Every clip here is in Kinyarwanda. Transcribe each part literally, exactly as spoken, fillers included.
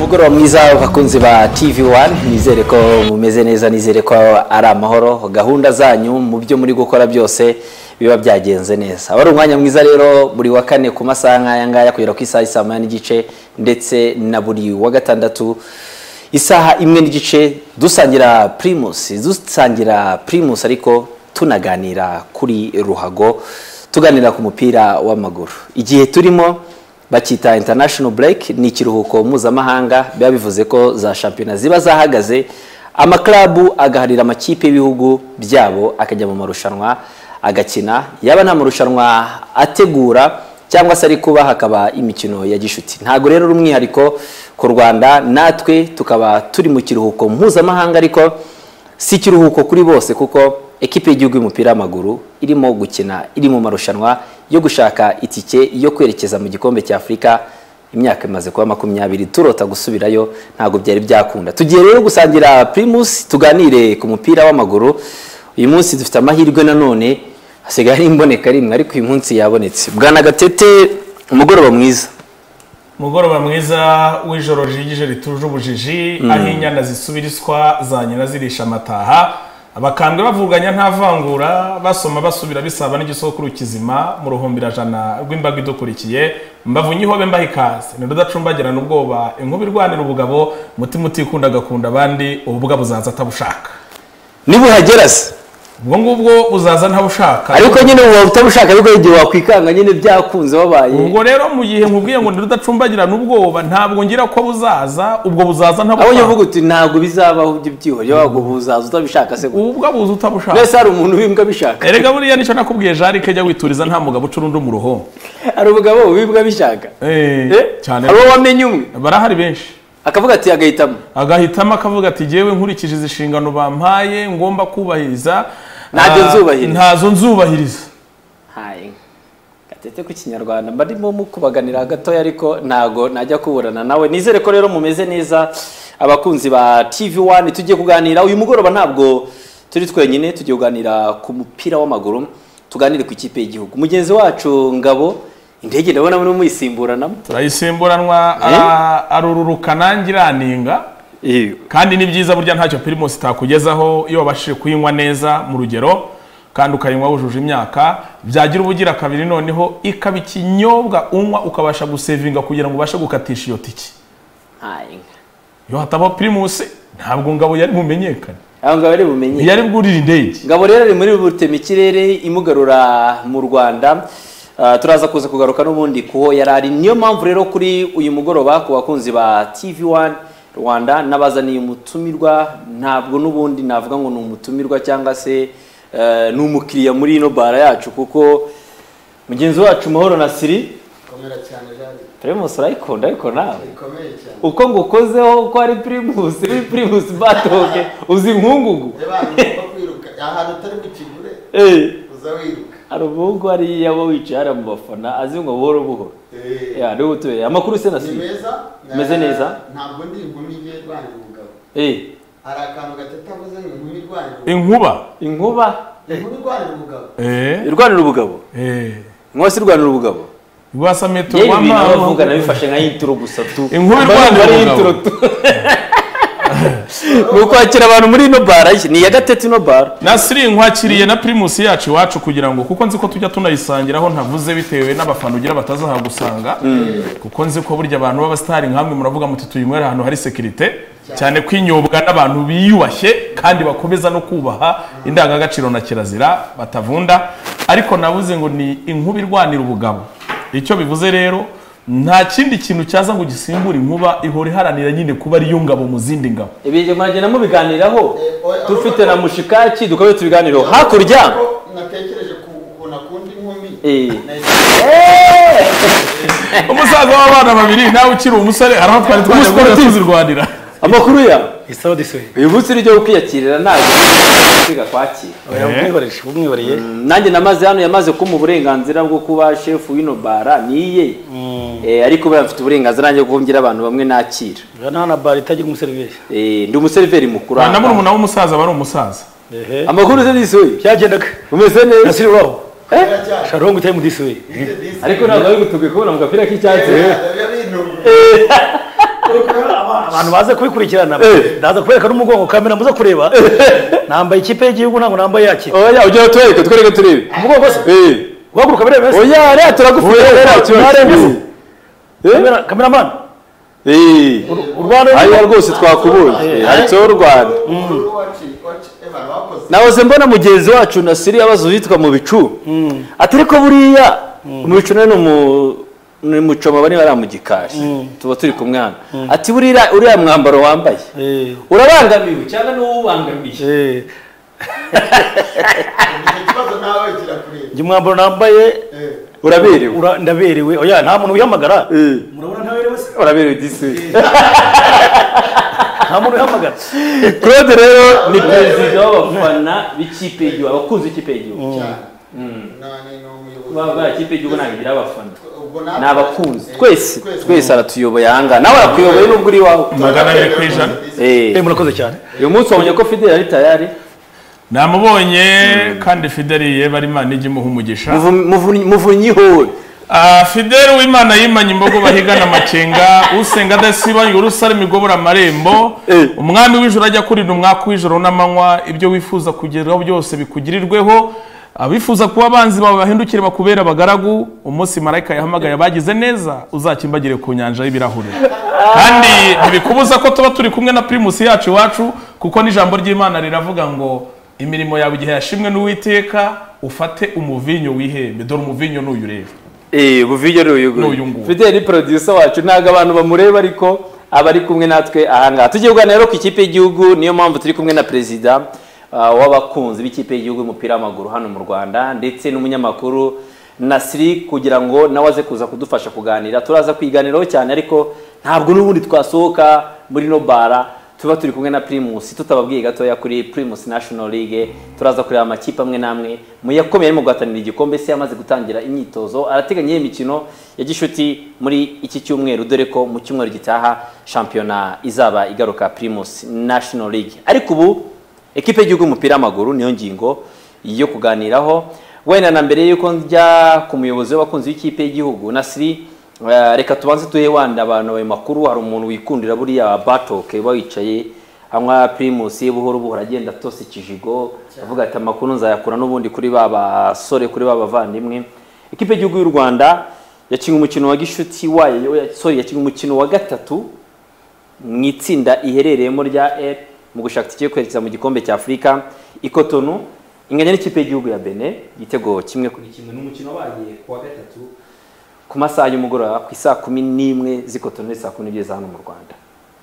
umugoroba mwiza bakunzi ba T V one, nizere ko mumeze neza, nizere ko ari amahoro, gahunda zanyu mu byo muri gukora byose biba byagenze neza. Abari umwanya mwiza rero buri wa kane ku masaha nk'aya ngaya kugera ku isaha isa moya n'igice ndetse na buri wa gatandatu isaha imwe n'igice dusangira Primus, dusangira Primus ariko tunaganira kuri ruhago, tuganira ku mupira w'amaguru. Igihe turimo bakita international break, ni kiruhuko mpuzamahanga, biba bivuze ko za championnat ziba zahagaze, amaklabu agaharira amakipe y'ibihugu byabo akajya mu marushanwa agakina, yaba nta marushanwa ategura cyangwa se ari kuba hakaba imikino ya gishuti. Ntago rero rumwihariko ku Rwanda, natwe tukaba turi mu kiruhuko mpuzamahanga, ariko si kiruhuko kuri bose kuko ekipe y'igihugu y'umupira w'amaguru irimo gukina, iri mu marushanwa yo gushaka itike yo kwerekeza mu gikombe cya Afrika. Imyaka imaze kuba makumyabiri turota gusubirayo, ntago byari byakunda. Tugiye rero gusangira Primus, tuganire ku mupira w'amaguru. Uyu munsi dufite amahirwe nanone, hasigaye imboneka rimwe ariko uyu munsi yabonetse. Bwana Gatete, umugoroba mwiza. Mugoroba mwiza w'ijoro jigije rituje ubujiji, mm. aho inyana zisubiriswa za nyina zirisha amataha, abakambwe bavuganya nta vangura, basoma basubira bisaba n'igisokuru kizima mu ruhumbira jana rw'imbaga idukurikiye. Mbavunyihobe mbahikaze ni rudacumbagira n'ubwoba, inkubi rwanira ubugabo, mutima utikunda gakunda abandi, ububwa buzaza atabushaka. Nibuhagera se ubwo ngubwo uzaza ntabushaka, ariko nyine uba utabushaka, ariko igihe wakwikanga nyine byakunze wabaye. Ubwo rero mu gihe nkubwiye ngo rudacumbagira n'ubwoba, ntabwo ngira ko buzaza, ubwo buzaza ntabushaka. Abo uvuga uti ntabwo bizabaho by'ibyiho, yago buzaza utabishaka se. Ubwo buza utabishaka. Nese ari umuntu wimbwa bishaka. Erega buriya nico nakubwiye Jari kejya wituriza nta mugabo ucurundo mu ruho. Ari ubugabo wimbwa bishaka. Eh, cyane. Abo wamenye umwe. Barahari benshi. Akavuga ati agahitamo. Agahitamo akavuga ati jewe nkurikije izishingano bampaye ngomba kubahiriza, ntazo nzubahiriza. Ntazo nzubahiriza. Hayi. Gatete ku Kinyarwanda mbarimo mukubaganira gatoya, ariko ntago najya kuburana nawe. Nizere ko rero mumeze neza abakunzi ba T V one. Tugiye kuganira uyu mugoroba, ntabwo turi twenyine, tugiye kuganira ku mupira w'amaguru, tuganire ku ikipe y'igihugu. Mugenzi wacu Ngabo indege ndabona muri muyisimburanamo. Turayisimburanwa arururuka nangiraninga. Iyo kandi ni byiza burya ntacyo Primus itakugezaho iyo wabashije kuyinywa neza mu rugero, kandi ukayinywa wujuje imyaka, byagira ubugira kabiri noneho ikaba ikinyobwa unywa ukabasha gusevinga kugira ngo ubashe gukatisha iyo tiki. Hayi. Yo hataba Primus ntabwo Ngabo yari mumenyekane. Aho Ngabo yari bumenyekane. Yari bwurira indege. Ngabo rero ari muri butema ikirere imugarura mu Rwanda. Uh, turaza kuza kugaruka n'ubundi kuho yarari. Niyo mpamvu rero kuri uyu mugoroba ku bakunzi ba T V one Rwanda nabazaniye umutumirwa, ntabwo n'ubundi navuga ngo ni umutumirwa cyangwa se uh, n'umukiriya muri ino bara yacu, kuko mugenzi wacu Mahoro Nasiri komera cyane Jari. Primus urayikunda ariko nawe Ikomeye cyane. Uko ngukozeho uko ari Primus, ari Primus batoke uzi nkungugu. Eba ngomba kwiruka ahantu utari bukigure. Eh, uza wiruka. Arubungu ari yabo wicara mu bafana azi ngo buhoro buhoro. Eh. Ya rero tuye amakuru se Nasiri. Nimeza? Meze neza? Ntabwo ndi inkumi igiye rwanira ubugabo. Eh. Hari akantu gatete avuze ngo inkumi rwanira. Inkuba. Inkuba. Inkumi rwanira ubugabo. Eh. Irwanira ubugabo. Eh. Mwasi rwanira ubugabo. Rwasa metro wa mama. Yewe bavuga nabifashe nka intro gusa tu. Inkuba rwanira ubugabo. Mukwakira abantu muri ino bara ni ya Gatete ino bara. Nasiri nkwakiriye na Primus yacu iwacu kugira ngo kuko nzi ko tujya tunayisangiraho ntavuze bitewe n'abafana ugira batazaha gusanga, kuko nzi ko burya abantu baba star nkamwe muravuga muti tuyinywera ahantu hari security cyane, kwinyobwa n'abantu biyubashye kandi bakomeza no kubaha indangagaciro na kirazira batavunda, ariko navuze ngo ni inkuba irwanira ubugabo. Icyo bivuze rero nta kindi kintu cyaza ngo gisimbura inkuba, ihora iharanira nyine kuba ari yo ngabo mu zindi ngabo. Ibije mwagenda mu biganiraho dufite na mushikaki dukabe tubiganiraho hakurya. Natekereje kubona kundi inkumi. Eh. Umusaza w'abana babiri nawe ukiri umusore araho twari twajya tuzirwanira. Amakuru ya isaho disoye. Uyu munsi ryo kwiyakirira ntabwo kwiga kwakira. Oya umwibarisha umwibariye. Nanjye namaze hano yamaze ko mu burenganzira bwo kuba chef w'ino bara niye. Eh ariko bafite uburenganzira nanjye kuvugira abantu bamwe nakira. Bana na bara itagira umuseriveri. Eh ndi umuseriveri mukuru. Na muri umuntu w'umusaza bari umusaza. Ehe. Amakuru se disoye. Cyagendaga. Umeze neza. Nasiri waho. Eh? Sharongo utaye mu disoye. Ariko ntabwo ari gutuge kubona mu gapira k'icyatsi. Eh. abantu baze kubikurikirana Eh. ndaza kubereka n'umugongo kamera muze kureba nambaye ikipe y'igihugu ntabwo nambaye yakipe oya ujya twereke twereke turebe umugongo se eh uhaguruka birebe se oya ariya turagufite nta kibazo kamera kameramani eh u Rwanda ariya rwose twakubonye handitseho u Rwanda Uru waci waci Evan wakoze nahoze mbona mugenzi wacu Nasiri abazo witwa mu bicu ati ariko buriya mu bicu nawe mu ni mucoma bari bari mu gikari tuba turi kumwe hano ati buriya uriya mwambaro wambaye eh urabangamiwe cyangwa n'uwo ubangamiye eh ikibazo nawe kirakureba njye umwambaro nambaye eh uraberewe ura- ndaberewe oya nta muntu wihamagara Eh, murabona ntaberewe se uraberewe disi nta muntu wihamagara Claude rero ni perezida w'abafana b'ikipe y'igihugu abakunzi b'ikipe y'igihugu cyane none ni umuyobozi baba ba ikipe y'igihugu ntabwo igira abafana ubwo ni abakunzi twese twese aratuyoboye ahangaha nawe arakuyoboye n'ubwo uri iwawe magana abiri ku ijana Eh, eh murakoze cyane uyu munsi wabonye ko Fidel ari tayari namubonye kandi Fideli ye bari Imana ijye imuha umugisha Muvu- muvu- muvunyihowe Ah, Fidel w'Imana yimanye imbogo bahigana amakenga usenga adasiba ngo urusara imigobora amarembo Eh. umwami w'ijoro ajya kurinda umwaka w'ijoro n'amanywa ibyo wifuza kugeraho byose bikugirirweho abifuza kuba abanzi bawe bahindukire bakubera abagaragu umunsi marayika yahamagaye abagize neza uzakimbagire ku nyanja y'ibirahuri kandi ntibikubuza ko tuba turi kumwe na Primus yacu iwacu kuko n'ijambo ry'Imana riravuga ngo imirimo yawe igihe yashimwe n'Uwiteka ufate umuvinyo wihembe dore umuvinyo n'uyu rero eh buvinyo n'uyu N'uyu nguyu. Fidel ni producer wacu ntago abantu bamureba ariko aba ari kumwe natwe ahangaha tugiye kuganira rero ku ikipe y'igihugu niyo mpamvu turi kumwe na perezida uh, w'abakunzi b'ikipe y'igihugu y'umupira w'amaguru hano mu Rwanda ndetse n'umunyamakuru Nasiri kugira ngo nawe aze kuza kudufasha kuganira turaza kwiganiraho cyane ariko ntabwo n'ubundi twasohoka muri no bara tuba turi kumwe na Primus tutababwiye gatoya kuri Primus National League turaza kureba amakipe amwe namwe mu yakomeye arimo guhatanira igikombe se yamaze gutangira imyitozo arateganya imikino ya gishuti muri iki cyumweru dore ko mu cyumweru gitaha shampiyona izaba igaruka Primus National League ariko ubu ekipe y'igihugu y'umupira w'amaguru niyo ngingo yo kuganiraho wenda na mbere yuko njya ku muyobozi w'abakunzi w'ikipe y'igihugu Nasiri Uh, reka tubanze tuhe wanda abantu ayo makuru hari umuntu wikundira buriya batoke wicaye hamwe Primus buhoro buhoro agenda tose ikijigo avuga ati amakuru nzayakura n'ubundi kuri baba sore kuri baba vandimwe ikipe y'igihugu y'u Rwanda yakinye umukino wa gishuti wayo sorry yakinye umukino wa gatatu mu itsinda iherereyemo rya E mu gushaka tike kwerekeza mu gikombe cya Afrika ikotonu inganya n'ikipe y'igihugu ya Benin igitego kimwe kuri kimwe n'umukino wabaye ku wa gatatu ku masaha y'umugoroba ku isaa kumi n'imwe z'ikotonu saa kumi n'ebyiri za hano mu Rwanda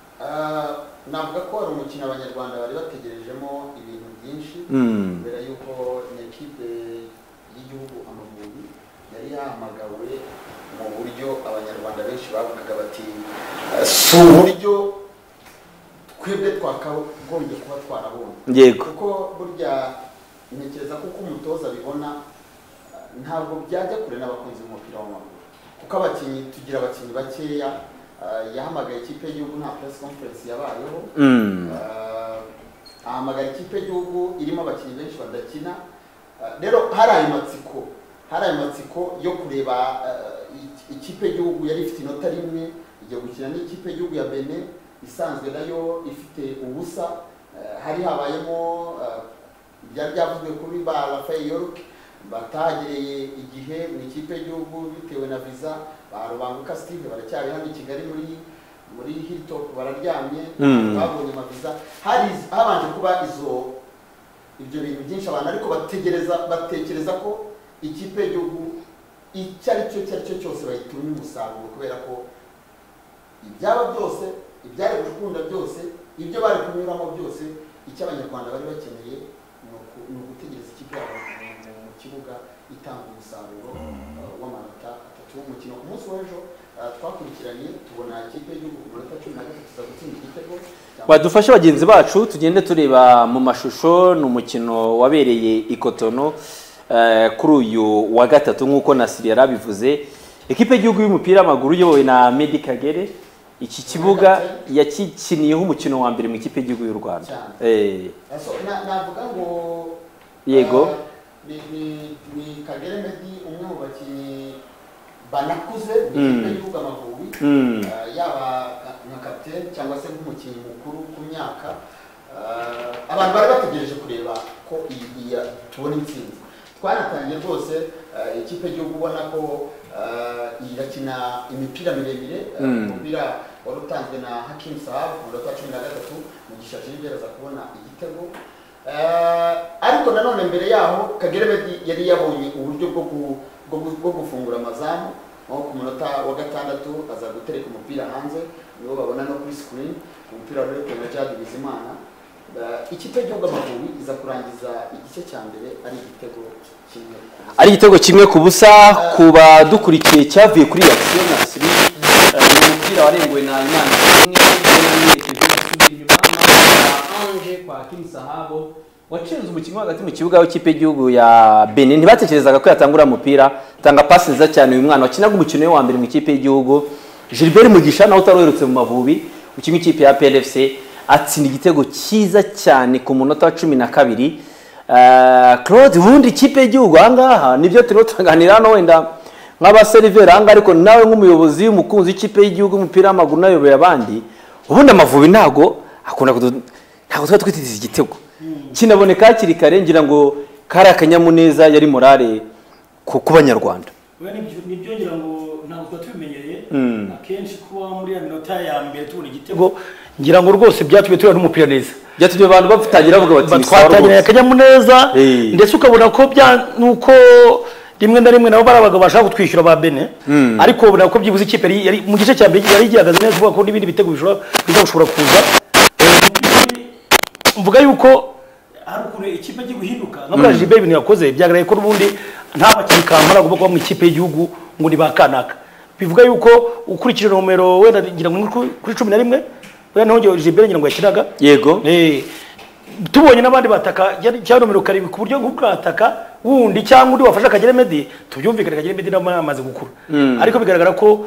navuga ko hari umukino abanyarwanda bari bategerejemo ibintu byinshi kubera yuko n'ikipe y'igihugu Amavubi yari yahamagawe mu buryo abanyarwanda benshi bavugaga bati si uburyo twebwe twakagombye kuba twarabonye yego kuko burya ntekereza ko uko umutoza abibona ntabwo byajya kure n'abakunzi b'umupira w'amaguru kuko abakinnyi tugira abakinnyi bakeya yahamagaye ikipe y'igihugu nta press conference yabayeho ahamagara ikipe y'igihugu irimo abakinnyi benshi badakina rero hari ayo matsiko hari ayo matsiko yo kureba ikipe y'igihugu yari ifite inota rimwe igiye gukina n'ikipe y'igihugu ya Benin isanzwe nayo ifite ubusa hari habayemo byari byavuzwe kuri ba Rafael York batagereye igihe mu ikipe y'igihugu bitewe na visa ba Rubanguka Steve baracyari hano i Kigali muri muri Hilltop bararyamye babonye amaviza hari habanje kuba izo ibyo bintu byinshi abantu ariko bategereza batekereza ko ikipe y'igihugu icyo ari cyo cyo cyo cyose bayitumye umusaruro kubera ko ibyaba byose ibyari gukunda byose ibyo bari kunyuramo byose icyo abanyarwanda bari bakeneye ni ugutegereza ikipe yabo mu kibuga itanga umusaruro w'amanota atatu w'umukino ku munsi w'ejo twakurikiranye tubona ikipe y'igihugu ku minota cumi na gatatu iza gutsinda igitego badufashe bagenzi bacu tugende tureba mu mashusho ni umukino wabereye i Cotonou kuri uyu wa gatatu nk'uko Nasiri yarabivuze ikipe y'igihugu y'umupira w'amaguru iyobowe na Medi Kagere iki kibuga yakikiniyeho umukino wa mbere mu ikipe y'igihugu y'u Rwanda eh navuga ngo yego ni ni Kagere Medi umwe mu bakinnyi banakuze mu ikipe y'igihugu Amavubi yaba nka kapiteni cyangwa se nk'umukinnyi mukuru ku myaka abantu bari bategereje kureba ko iyi tubona intsinzi. Twanatangiye rwose ikipe y'igihugu ubona ko irakina imipira miremire, umupira wari utanzwe na Hakim Sahab ku minota cumi na gatatu Mugisha Gilbert aza kubona igitego, ariko nanone mbere yaho Kagere Meddie yari yabonye uburyo bwo gufungura amazamu, aho ku munota wa gatandatu aza gutereka umupira hanze, niwo babona no kuri screen, umupira wari na Djihad Bizimana. Ikipe y'igihugu Amavubi iza kurangiza igice cya mbere ari igitego kimwe ari igitego kimwe ku busa. Ku badukurikiye cyavuye kuri Action Nasri, umupira warenguwe na Imana Ange kwa Hakim Sahab wacenze umukinnyi hagati mu kibuga w'ikipe y'igihugu ya Benin. Ntibatekerezaga ko yatangura umupira, tanga pass nziza cyane uyu mwana wakinaga umukino we wa mbere mu ikipe y'igihugu. Gilbert Mugisha nawe utaroherutse mu Mavubi ukinnye ikipe ya P L F C atsinda igitego cyiza cyane ku munota wa cumi na kabiri. Claude, ubundi ikipe y'igihugu ahangaha nibyo turimo tuganira hano wenda nk'abaseriveri ahangaha, ariko nawe nk'umuyobozi w'umukunzi w'ikipe y'igihugu umupira w'amaguru nayoboye abandi, ubundi Amavubi ntago akunda ntago tuba twiteze igitego kinaboneka hakiri kare, ngira ngo kari akanyamuneza yari morale ku banyarwanda. Nibyo ngira ngo ntabwo tuba tubimenyereye akenshi kuba muri ya minota ya mbere tubona igitego, ngira ngo rwose byatumye tubona n'umupira neza, byatumye abantu batangira bavuga bati twatangira akanyamuneza, ndetse ukabona ko bya nuko rimwe na rimwe nabo barabaga bashaka kutwishyura ba Benin, ariko ubona ko byibuze ikipe yari mu gice cya mbere yari igihagaze neza, uvuga ko n'ibindi bitego bishobora bishobora kuza. Mvuga yuko hari ukuntu ikipe igiye guhinduka nk'abura Gilbert ibintu yakoze byagaragaye ko n'ubundi nta bakinnyi kampara agomba kuba mu ikipe y'igihugu ngo ni bakanaka. Bivuga yuko ukurikije nomero wenda ngira ngo kuri cumi na rimwe wenda nongewe Gilbert ngira ngo yakinaga yego, eh tubonye n'abandi bataka cyangwa nomero karindwi ku buryo bw'ataka wundi cyangwa undi wafasha Kagere Meddie, tubyumvikane Kagere Meddie nawe amaze gukura, ariko bigaragara ko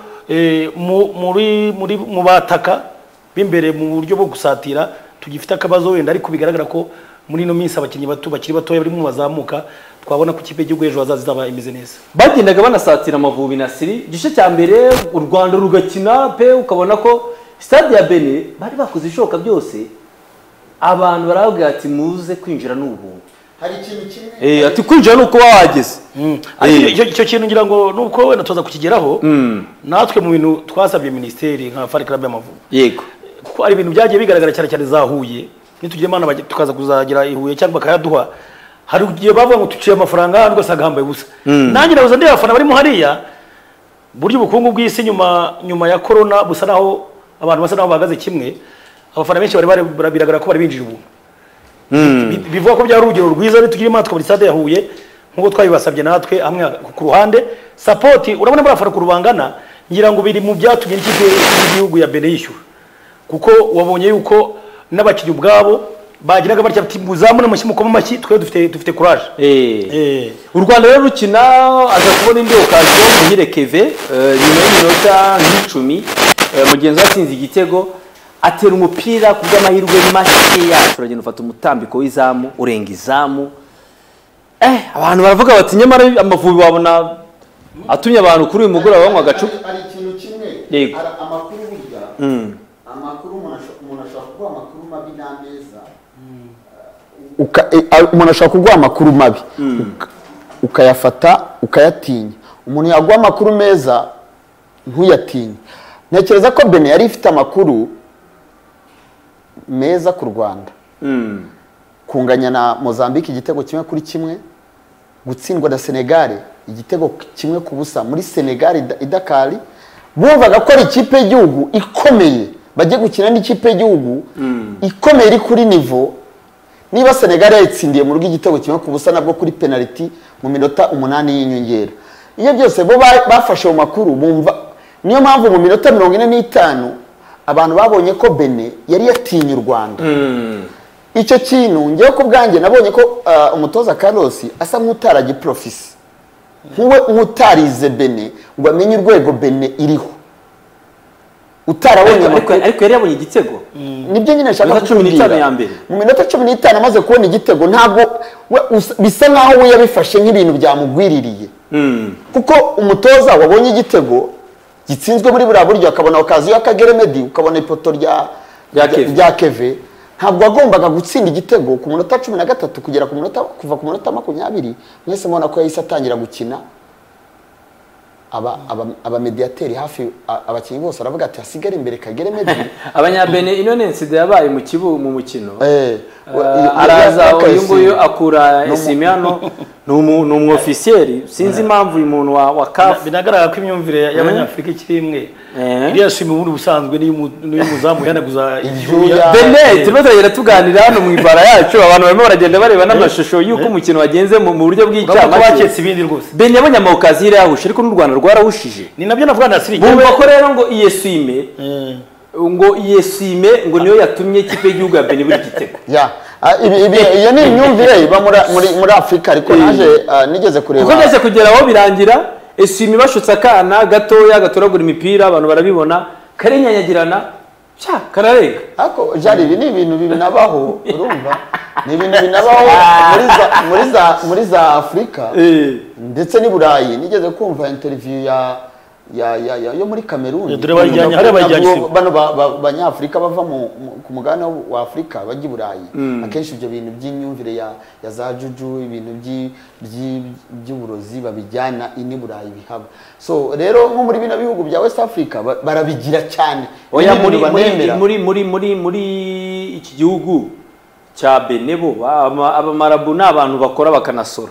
muri muri mu bataka b'imbere mu buryo bwo gusatira tugifite akabazo wenda, ariko bigaragara ko muri no minsi abakinnyi bato bakiri batoya bari mu bazamuka, twabona ko ikipe y'igihugu ejo hazaza izaba imeze neza. Bagendaga banasatira Amavubi Nasri igice cya mbere, u Rwanda rugakina pe, ukabona ko stade ya Benin bari bakoze ishoka byose, abantu barabwira ati muze kwinjira n'ubuntu. Hari ikintu kimwe eh ati kwinjira nuko wahageze. Icyo kintu ngira ngo nuko wenda tuza kukigeraho, natwe mu bintu twasabye ministeri nka Fari Club y'Amavubi, yego, kuko ari ibintu byagiye bigaragara cyane cyane zahuye, nitugire Imana tukaza kuzagira ihuye cyangwa bakayaduha, hari ugiye bavuga ngo tuciye amafaranga hano rwose agambaye busa. Nanjye nabuze ndi abafana barimo hariya, buryo ubukungu bw'isi nyuma nyuma ya corona busa naho abantu basa naho bahagaze kimwe, abafana benshi bari biragaragara ko bari binjira ubu. Bivuga ko byari urugero rwiza, nitugire Imana tukabona stade yahuye nkuko twabibasabye natwe hamwe ku ruhande support. Urabona barafara ku rubangana, ngira ngo biri mu byatumye n'ikipe y'igihugu ya Benin yishyura, kuko wabonye yuko n'abakinnyi ubwabo bagiraga batya ati muzamune amashyi mukoma amashyi, twe dufite dufite courage. Eh u Rwanda rero rukina aza kubona indi occasion Muhire Keve nyuma y'iminota nk'icumi mugenzi watsinze igitego, atera umupira ku bw'amahirwe make yacu, uragenda ufata umutambiko w'izamu urenga izamu. Eh abantu baravuga bati nyamara Amavubi babona atumye abantu kuri uyu mugoroba banywa agacupa. Ari ikintu kimwe amakuru burya amakuru umuntu ashobora kuguha amakuru mabi n'ameza, umuntu ashobora kuguha amakuru mabi ukayafata ukayatinya, umuntu yaguha amakuru meza ntuyatinye. Ntekereza ko Benin yari ifite amakuru meza ku Rwanda, kunganya na Mozambique igitego kimwe kuri kimwe, gutsindwa na Senegal igitego kimwe ku busa muri Senegal i Dakar, bumvaga ko ari ikipe y'igihugu ikomeye bagiye gukina n'ikipe y'igihugu ikomeye iri kuri niveau. Niba Senegal yatsindiye mu rugo igitego kimwe ku busa nabwo kuri penalty mu minota umunani y'inyongera, iyo byose bo bafashe mu makuru bumva. Niyo mpamvu mu minota mirongo ine n'itanu abantu babonye ko Benin yari yatinye u Rwanda. Icyo kintu ngiye ko bwanjye nabonye ko umutoza Carlos asa nk'utaraje profisi, nkuwe nk'utarize Benin ngo amenye urwego Benin iriho, utarabonye ariko yari yabonye igitego. Nibyo nyine nshaka kukubwira ya mbere mu minota cumi n'itanu amaze kubona igitego, ntabwo bisa nkaho we yabifashe nk'ibintu byamugwiririye, kuko umutoza wabonye igitego gitsinzwe muri buriya buryo akabona okaziyo y'akagere Medi ukabona ipoto rya rya Keve ntabwo wagombaga gutsinda igitego ku munota cumi na gatatu kugera ku munota kuva ku munota makumyabiri mwese mubona ko yahise atangira gukina aba aba aba mediateri hafi abakinnyi bose aravuga ati hasigare imbere kagere Medi abanyabene ino nenside yabaye mu kibu mu mukino eh araza uyu nguyu akura Esimiano ni umwofisiyeri sinzi impamvu uyu muntu wa kafu binagaragara ko imyumvire y'abanyafurika ikiri imwe iriya shimi ubundi busanzwe n'umuzamu yanaguza ibyuya Bene turimo turagenda tuganira hano mu ibara yacu abantu barimo baragenda bareba n'amashusho y'uko umukino wagenze mu buryo bw'icamake baketse ibindi rwose Bene yabonye amawukazi yahushe ariko n'u Rwanda rwarahushije ni nabyo navuga na Siri bumva ko rero ngo iyesime ngo iyesime ngo niyo yatumye ikipe y'igihugu ya Bene buri gitego ya iyo ni imyumvire iba muri Afurika ariko naje nigeze kureba kuko ngeze kugera aho birangira Esime bashutse akana gatoya gatoragura imipira abantu barabibona karenyanyagirana cya kararenga ariko jari ibi ni ibintu binabaho urumva ni ibintu binabaho muri za muri za muri za Afurika ndetse ni Burayi nigeze kumva interview ya ya ya yo muri Cameroon bano banyafrika bava mu ku mugana wa Afrika bajya Burayi akenshi ibyo bintu by'imyumvire ya ya za juju ibintu by'uburozi babijyana ini Burayi bihaba so rero nko muri bino bihugu bya West Africa barabigira cyane oya muri muri muri muri muri iki gihugu cya Bene bo abamarabu n'abantu bakora bakanasora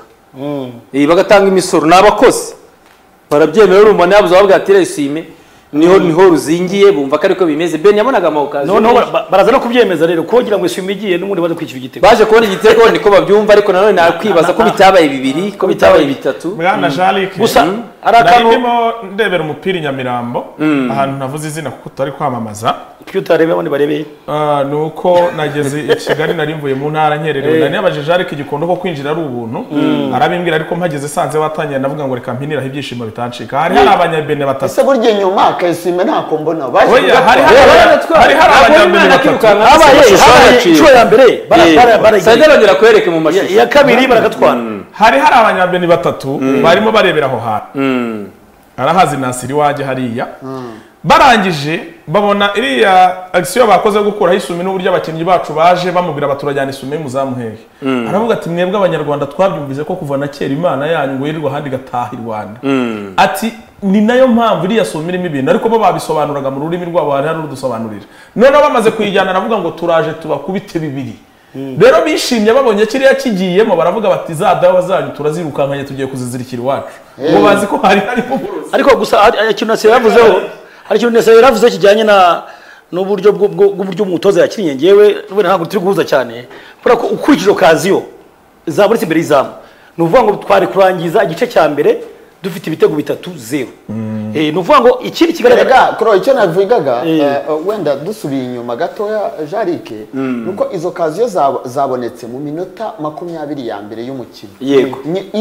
eh bagatanga imisoro n'abakozi barabyemera urumva yabuze ababwa ati Esime niho niho ruzingiye bumva ko ariko bimeze Bene yabonaga amawukazi no no baraza no kubyemeza rero kugira ngo Esime igiye n'umundi baze kwicira igitego baje kubona igitego niko babyumva ariko nanone nakwibaza ko bitabaye bibiri ko bitabaye bitatu mwana Jalik gusa arakano ndebera umupira Nyamirambo ahantu navuze izina kuko tutari kwamamaza cyo utarebe abandi barebeye ah nuko nageze i Kigali nari mvuye mu ntara nkererewe nani abaje Jalik igikondo ko kwinjira ari ubuntu arabimbwira ariko mpageze sanze watangiye ndavuga ngo reka mpinira ibyishimo bitancika hari hari abanyabene batatu ese burye nyuma Esime ntako mbona baje hari hari hari abanyabene batatu abaye icyo ya mbere bara sayidongera kwereke mu mashusho ya kabiri barakatwara hari hari abanyabene batatu barimo barebera aho hantu arahazi Nasiri waje hariya barangije babona iriya action bakoze gukuraho Isume n'uburyo abakinnyi bacu baje bamubwira baturajyana Isume muzamuhehe aravuga ati mwebwe abanyarwanda twabyumvize ko kuva na kera Imana yanyu ngo yirirwa handi gataha i Rwanda ati ni nayo mpamvu iriya Sume irimo ibintu ariko bo babisobanuraga mu rurimi rwabo hari hari udusobanurira none bamaze kuyijyana aravuga ngo turaje tubakubite bibiri rero bishimye babonye kiriya kigiyemo baravuga bati za dawa zanyu turazirukankanye tugiye kuzizirikira iwacu ngo bazi ko hari hari ariko gusa ikintu Nasiri yavuzeho hari ikintu Nasiri yavuze kijyanye na n'uburyo bw'uburyo umutoza yakinnye ngewe ntabwo turi guhuza cyane kubera ko ukurikije okaziyo zaburi imbere y'izamu ni ukuvuga ngo twari kurangiza igice cya mbere dufite ibitego bitatu zero eh no vuga ngo ikiri kigaragara kro icyo navugaga wenda dusubiye inyuma gatoya Jarike nuko izo kaziyo zabonetse mu minota makumyabiri ya mbere y'umukino yego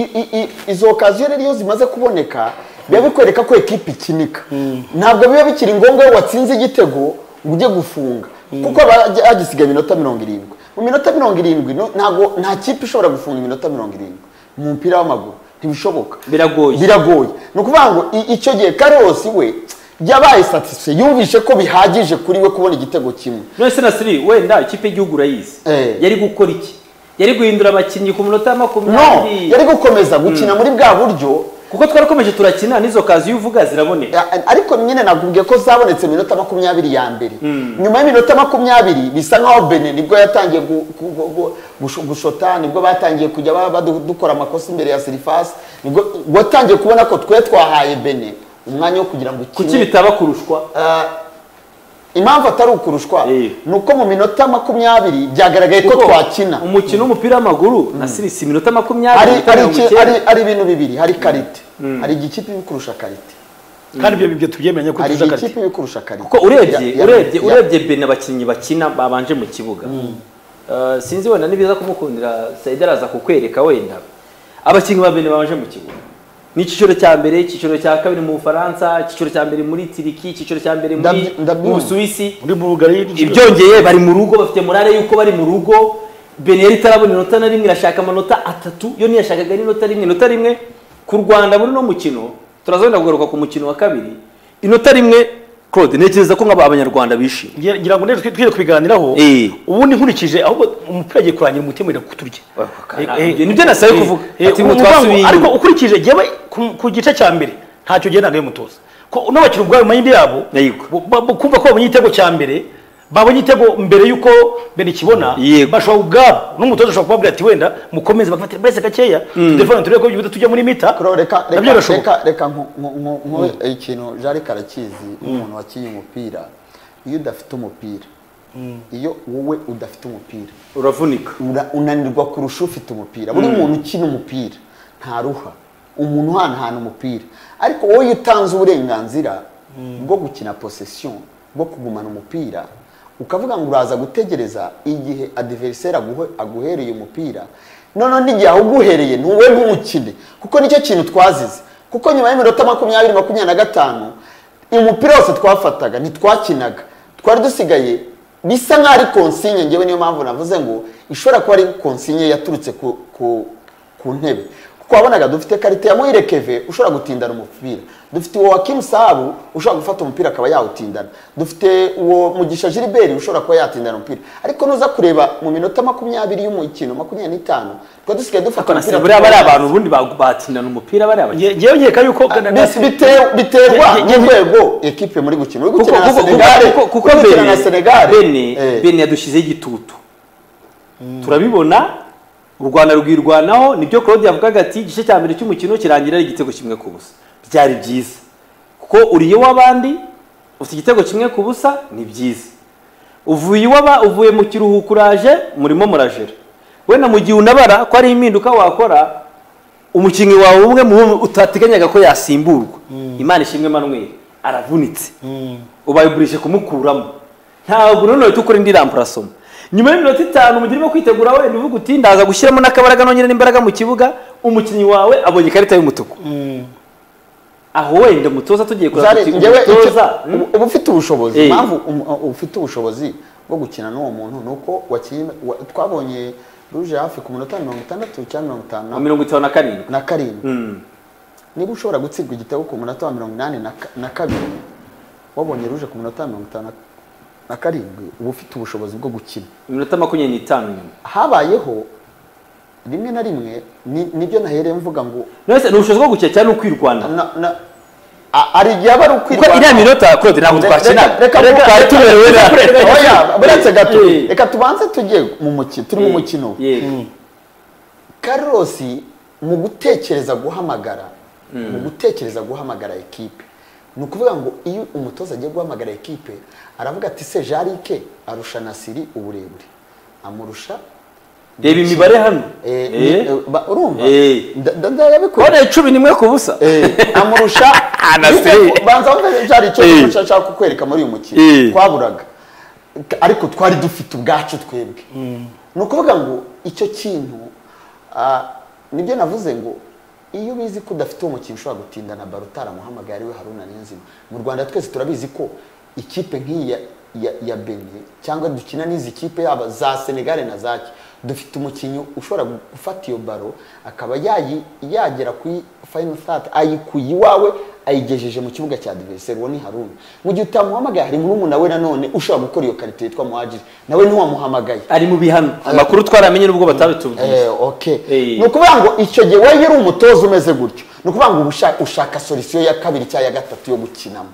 izo kaziyo rero zimaze kuboneka biba bikwereka ko ekipe ikinika ntabwo biba bikiri ngombwa watsinze igitego ujye gufunga kuko agisiga iminota mirongo irindwi mu minota mirongo irindwi ntabwo nta kipe ishobora gufunga iminota mirongo irindwi mu mupira w'amaguru ntibishoboka biragoye biragoye nukuvuga ngo icyo gihe Carlos we yabaye satisfait yumvishe ko bihagije kuri we kubona igitego kimwe none Nasiri wenda ikipe y'igihugu urayizi yari gukora iki yari guhindura abakinnyi ku minota makumyabiri no yari gukomeza gukina muri bwa buryo kuko twarakomeje turakina nizo kazi uvuga ziraboneka ariko nyine nakubwiye ko zabonetse minota makumyabiri ya mbere nyuma y'iminota makumyabiri bisa nkaho Benin nibwo yatangiye gushota nibwo batangiye kujya dukora amakosa imbere ya Surface nibwo watangiye kubona ko twe twahaye Benin umwanya wo kugira ngo kuki bitaba kurushwa impamvu atari ukurushwa nuko mu minota makumyabiri byagaragaye ko twakina umukino w'umupira w'amaguru na Sirisi minota makumyabiri ari ari ibintu bibiri hari karite hari igikipe bikurusha karite kandi ibyo bibyo tubyemenye ko tuja karite hari igikipe bikurusha karite kuko urebye urebye urebye Benin abakinnyi bakina babanje mu kibuga sinzi wenda nibiza kumukundira Saidaraza kukwereka wenda abakinnyi ba Benin babanje mu kibuga ni icyiciro cya mbere icyiciro cya kabiri mu Faransa icyiciro cya mbere muri Turiki icyiciro cya mbere muri mu Suisse muri Bulgaria ibyongeye bari mu rugo bafite morale yuko bari mu rugo Benin yari tarabona inota na rimwe irashaka amanota atatu yo niyashakaga n'inota rimwe inota rimwe ku Rwanda muri no mukino turazonda kugaruka ku mukino wa kabiri inota rimwe Claude ntekereza ko nk'abanyarwanda bishimye Ngira ngira ngo nero twire kubiganiraho Eh. ubundi nkurikije ahubwo umupira agiye kurangira umutima ira kuturya ibyo nibyo nasaye kuvuga ati mu Umuvuga ngo, twasubiye ariko ukurikije jewe ku- ku gice cya mbere ntacyo gihe nagaye mutoza ko n'abakiri ubwabo mayindi yabo Yego. bu- bu- kumva ko babonye igitego cya mbere babonye igitego mbere yuko mbere kibona Yego. bashobora ubwabo n'umutoza ashobora kubabwira ati wenda mukomeze bakafatira mbese gakeya telefone turebe ko bibuze tujya muri mita Kuro, reka nabyo reka birashoboka reka reka nku- nku- nku- nku- ikintu Jari Karakizi umuntu wakinnye umupira iyo udafite umupira iyo wowe udafite umupira uravunika ura- unanirwa kurusha ufite umupira buri muntu ukina umupira ntaruha umuntu uhanahana umupira ariko wowe iyo utanze uburenganzira bwo gukina possession bwo kugumana umupira ukavuga ngo uraza gutegereza igihe adversaire aguhe- aguhereye umupira none n'igihe aguhereye ntuwe ntumukine kuko nicyo kintu twazize kuko nyuma y'iminota makumyabiri makumyabiri na gatanu umupira wose twafataga ntitwakinaga twari dusigaye bisa nk'aho ari konsinye ngewe niyo mpamvu navuze ngo ishobora kuba ari konsinye yaturutse ku, ku, ku ntebe kuko wabonaga dufite karite ya Muhire Keve ushobora gutindana umupira dufite uwo Hakim Sahabu ushobora gufata umupira akaba yawutindana dufite uwo Mugisha Gilbert ushobora kuba yatindana umupira ariko nuza kureba mu minota makumyabiri y'umukino makumyabiri n'itanu twa dusigaye dufata umupira buriya bari abantu ubundi batindana umupira bari abakina ngewe nkeka yuko Bis- bite- biterwa n'urwego ekipe muri gukina uri kuko gukina na kuko Senegal kuko kuko uri gukina na Bene Senegal Bene Eh. Bene yadushizeho igitutu turabibona u Rwanda rwirwanaho nibyo Claude yavugaga ati igice cya mbere cy'umukino kirangira ari igitego kimwe ku busa byari byiza kuko uriye w'abandi ufite igitego kimwe ku busa ni byiza uvuye waba uvuye mu kiruhuko uraje murimo murajera wenda mu gihe unabara ko ari impinduka wakora umukinnyi wawe umwe mu utateganyaga ko yasimburwa Imana ishimwe Emmanuel aravunitse ubayiburishe kumukuramo ntabwo none tukora indi ramparasoma nyuma y'iminota itanu mugirimo kwitegura wenda uvuga uti ndaza gushyiramo n'akabaraga nongera n'imbaraga mu kibuga umukinnyi wawe abonye ikarita y'umutuku aho wenda mutoza tugiye kureba Jari, tuti ngewe umutoza icyo- ubu- uba ufite ubushobozi Eh. impamvu um- uh, ufite ubushobozi bwo gukina n'uwo muntu ni uko wakinnye wa- twabonye ruje hafi ku minota mirongo itandatu cyangwa mirongo itanu mu na- mirongo itanu na karindwi na karindwi Mm. niba ushobora gutsindwa igitego ku munota wa mirongo inani na ka- na kabiri wabonye ruje ku minota mirongo itanu na- na karindwi uba ufite ubushobozi bwo gukina iminota makumyabiri n'itanu nyuma habayeho rimwe na rimwe ni- nibyo nahereye mvuga ngo none ni ubushobozi bwo gukina cyangwa no kwirwanda na- na- a- hari igihe aba ari kuko ukwirwanya iriya minota Claude ntabwo twakina reka twari tuberewe na oya buretse gato Eh. reka tubanze tujye mu mukino turi mu mukino yego Carlos mu gutekereza guhamagara mu gutekereza guhamagara ekipe ni ukuvuga ngo iyo umutoza agiye guhamagara ekipe aravuga ati se Jarike arusha Nasiri uburebure amurusha reba imibare hano eh, ni- Eh. eh, ba- urumva Eh. Nda- nda- ndayabikora kone cumi n'imwe ku busa Eh, amurusha Nasiri. Bite- banza wumve Jari icyo Eh. nshaka kukwereka muri uyu mukino Eh. twaburaga ariko twari dufite ubwacu twebwe ni ukuvuga ngo icyo kintu ah, nibyo navuze ngo iyo ubizi ko udafite uwo mukinnyi ushobora gutindana baro utaramuhamagaye ari we Haruna Niyonzima mu Rwanda twese turabizi ko ikipe nk'iyi ya, ya, ya Benin cyangwa dukina n'izi kipe yaba za Senegal na zaki dufite umukinnyi ushobora gufata iyo baro akaba yayi yagera kuri final third ayikuye iwawe ayigejeje mu kibuga cya adversaire uwo ni Haruna mu gihe utamuhamagaye hari murumuna we nanone ushobora gukora iyo karite yitwa Muhajiri nawe ntiwamuhamagaye ari mu bihano amakuru twaramenye nubwo batabitubwiye Eh, okay. Eh. Ni ukuvuga ngo icyo gihe wowe uri umutoza umeze gutyo ni ukuvuga ngo uba ushaka, ushaka solution ya kabiri cyangwa ya gatatu yo gukinamo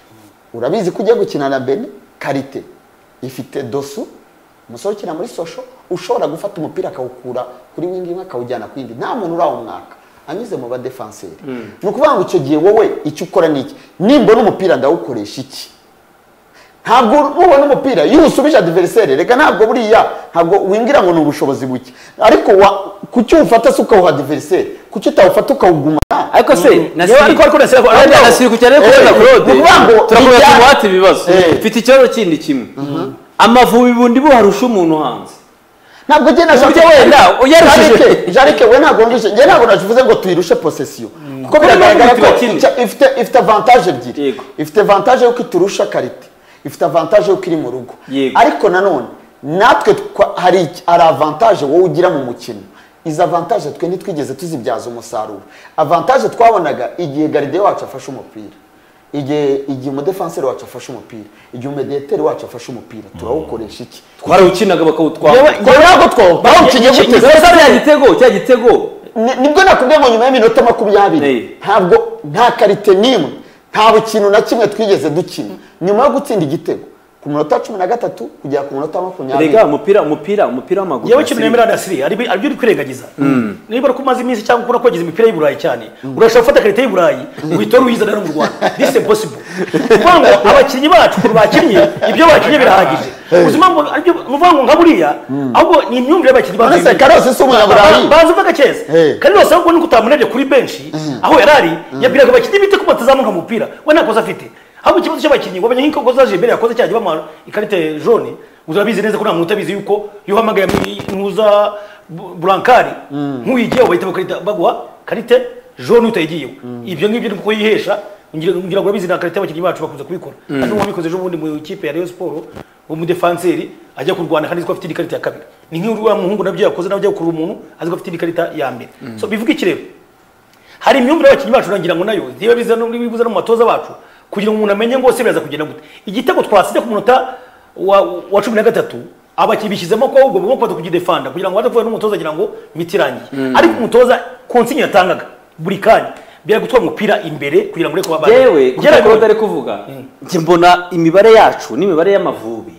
urabizi ko ugiye gukina na Benin karite ifite dosu umusore ukina muri sosho ushobora gufata umupira akawukura kuri wingi imwe akawujyana ku yindi nta muntu urawumwaka anyuze mu badefenseri ni ukuvuga ngo icyo gihe wowe icyo ukora ni iki nimbona umupira ndawukoresha iki ntabwo nubona umupira iyo usubije adversaire reka ntabwo buriya ntabwo wingira ngo ni ubushobozi buke ariko kuki ufata se ukawuha adversaire kuki utawufata ukawuguma ariko se Yewe ariko ariko nese ko Claude nasiri kucyane kubona Claude turakomeza tumuhate ibibazo Eh. mfite ikibazo kindi kimwe Amavubi bundi buharusha umuntu hanze ntabwo gena Uburyo wenda uyarushije. Jarike we ntabwo ngije nge ntabwo navuze ngo tuyirushe possession kuko biragaragara ko bakina. icya- ifite ifite avantage ebyiri Yego. ifite avantage yo iturusha karite ifite avantage yo iri mu rugo Yego. ariko nanone natwe twa- hari iki- hari avantage wowe ugira mu mukino izi avantage twe ntitwigeze tuzibyaza umusaruro avantage twabonaga igihe garide wacu afashe umupira igihe igihe umudefanseri wacu afashe umupira igihe umediateri wacu afashe umupira turawukoresha iki twarawukinaga bakawutwara ntabwo two bawukinye gute cya gitego cya gitego nibwo nakubwiye ngo nyuma y'iminota makumyabiri ntabwo nta karite n'imwe nta kintu na kimwe twigeze dukina nyuma yo gutsinda igitego ku munota cumi na gatatu kugera ku munota makumyabiri rega umupira umupira umupira w'amaguru yewe kintu nemera Nasiri ari ari byo kwirengagiza niba ko maze iminsi cyangwa ukora kogeza imipira y'Iburayi cyane urashaka gufata karite y'Iburayi uhita uyizana no mu Rwanda this is impossible kwango abakinnyi bacu kuri bakinnye ibyo bakinnye birahagije uzima ngo aribyo muvango nka buriya ahubwo ni imyumvire y'abakinnyi bacu nase Carlos si umunyaburayi bazi uvuga cyese Carlos ahubwo ni kutamurebye kuri benshi aho yarari yabwiraga abakinnyi bite ko batazamuka mu mupira we nakoze afite ahubwo ikibazo cy'abakinnyi wabanye nk'inko zaje imbere yakoze cyaje bamara ikarite jaune uzabizi neza ko nta muntu abizi yuko iyo hamagaye ntuza Blancari nk'uyigiye bahita bakarita bagwa karite jaune utayigiyeho ibyo ngibyo niko yihesha ngira ngo babizi na karite abakinnyi bacu bakunze kubikora kandi uwo mikoze ejo bundi mu ikipe ya Rayon Sport mu defenseri ajya kurwana kandi ko afite ikarita ya kabiri ni nk'uriya muhungu nabyo yakoze nabyo yakura umuntu azi ko afite ikarita ya mbere so bivuga iki rero hari imyumvire y'abakinnyi bacu nagira ngo nayo ziba biza no bibuza no matoza bacu kugira ngo umuntu amenye ngo se biraza kugenda gute igitego twasije ku munota wa, wa cumi na gatatu abakinnyi bishyizemo ko ahubwo bwo kwata kugidefanda kugira ngo badavuye n'umutoza agira ngo mitirangiye mm. ariko umutoza konsinya yatangaga buri kanya bya gutwara umupira imbere kugira ngo reko babane yewe kuko dare kuvuga nje mbona imibare yacu n'imibare y'amavubi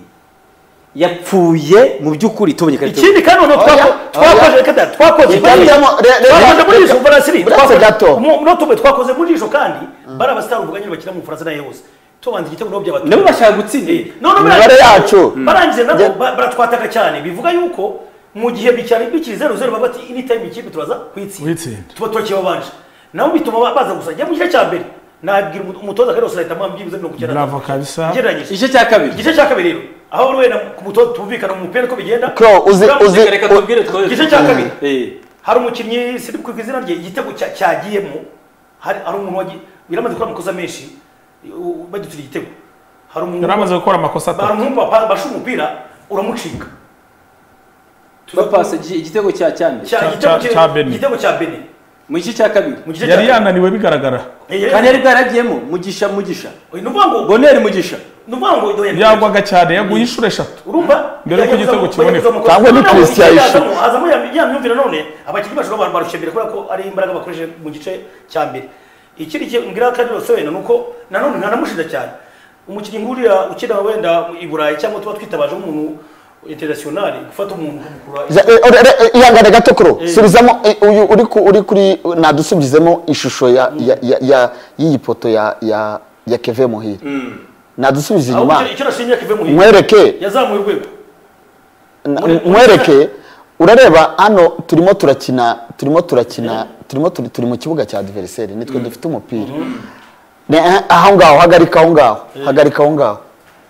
yapfuye mu by'ukuri tubonye karite ikindi kandi no twakoze kada twakoze twakoze muri izo Faransa twakoze gato no tube twakoze muri izo kandi bara abastar ubuganye bakira mu Faransa nayo yose tubanze igitego no by'abato nabo bashaka gutsinda no no imibare yacu barangize nabo baratwataka cyane bivuga yuko mu gihe bicyari bikiri zero zero babati anytime ikipe turaza kwitsinda tuba twakiye babanje naho bituma baza gusajya mu gihe cya mbere nabwira umutoza Carlos ahita amwambyibuza no kugera bravo kabisa igice cya kabiri igice cya kabiri rero aho we na ku mutoza tubikana mu mupira ko bigenda Kro uzi uzi reka tubwire twose igice cya kabiri eh hari umukinnyi siri ku izina rye igitego cyagiyemo hari ari umuntu wagiye biramaze gukora amakosa menshi badutira igitego hari umuntu yaramaze gukora amakosa atatu baramumpa basha umupira uramucika tubapase igitego cya cyande cya Beni igitego cya Beni mu gice cya kabiri yari yananiwe bigaragara kandi yari bwaragiyemo mugisha mugisha nuvango boneri mugisha nuvango doye yagwaga cyane yaguye inshuro eshatu urumva mbere ko igitego kiboneka cyangwa ni Christian azamo ya myumvire none abakinnyi bacu abantu barushembere kubera ko ari imbaraga bakoreshe mu gice cya mbere ikindi ngira kandi rose wenda nuko nanone ntanamushinda cyane umukinnyi nguriya ukina wenda i Burayi cyangwa tuba twitabaje umuntu international gufata umuntu kumukura ihangane gato kuro subizamo uyu uri uri kuri nadusubizemo ishusho ya ya y'iyi poto ya ya ya Kevin Muhire nadusubize inyuma icyo nashingiye Kevin Muhire mwereke yazamuye urwego mwereke urareba hano turimo turakina turimo turakina turimo turi mu kibuga cya adversaire nitwe dufite umupira aho ngaho hagarika aho ngaho hagarika aho ngaho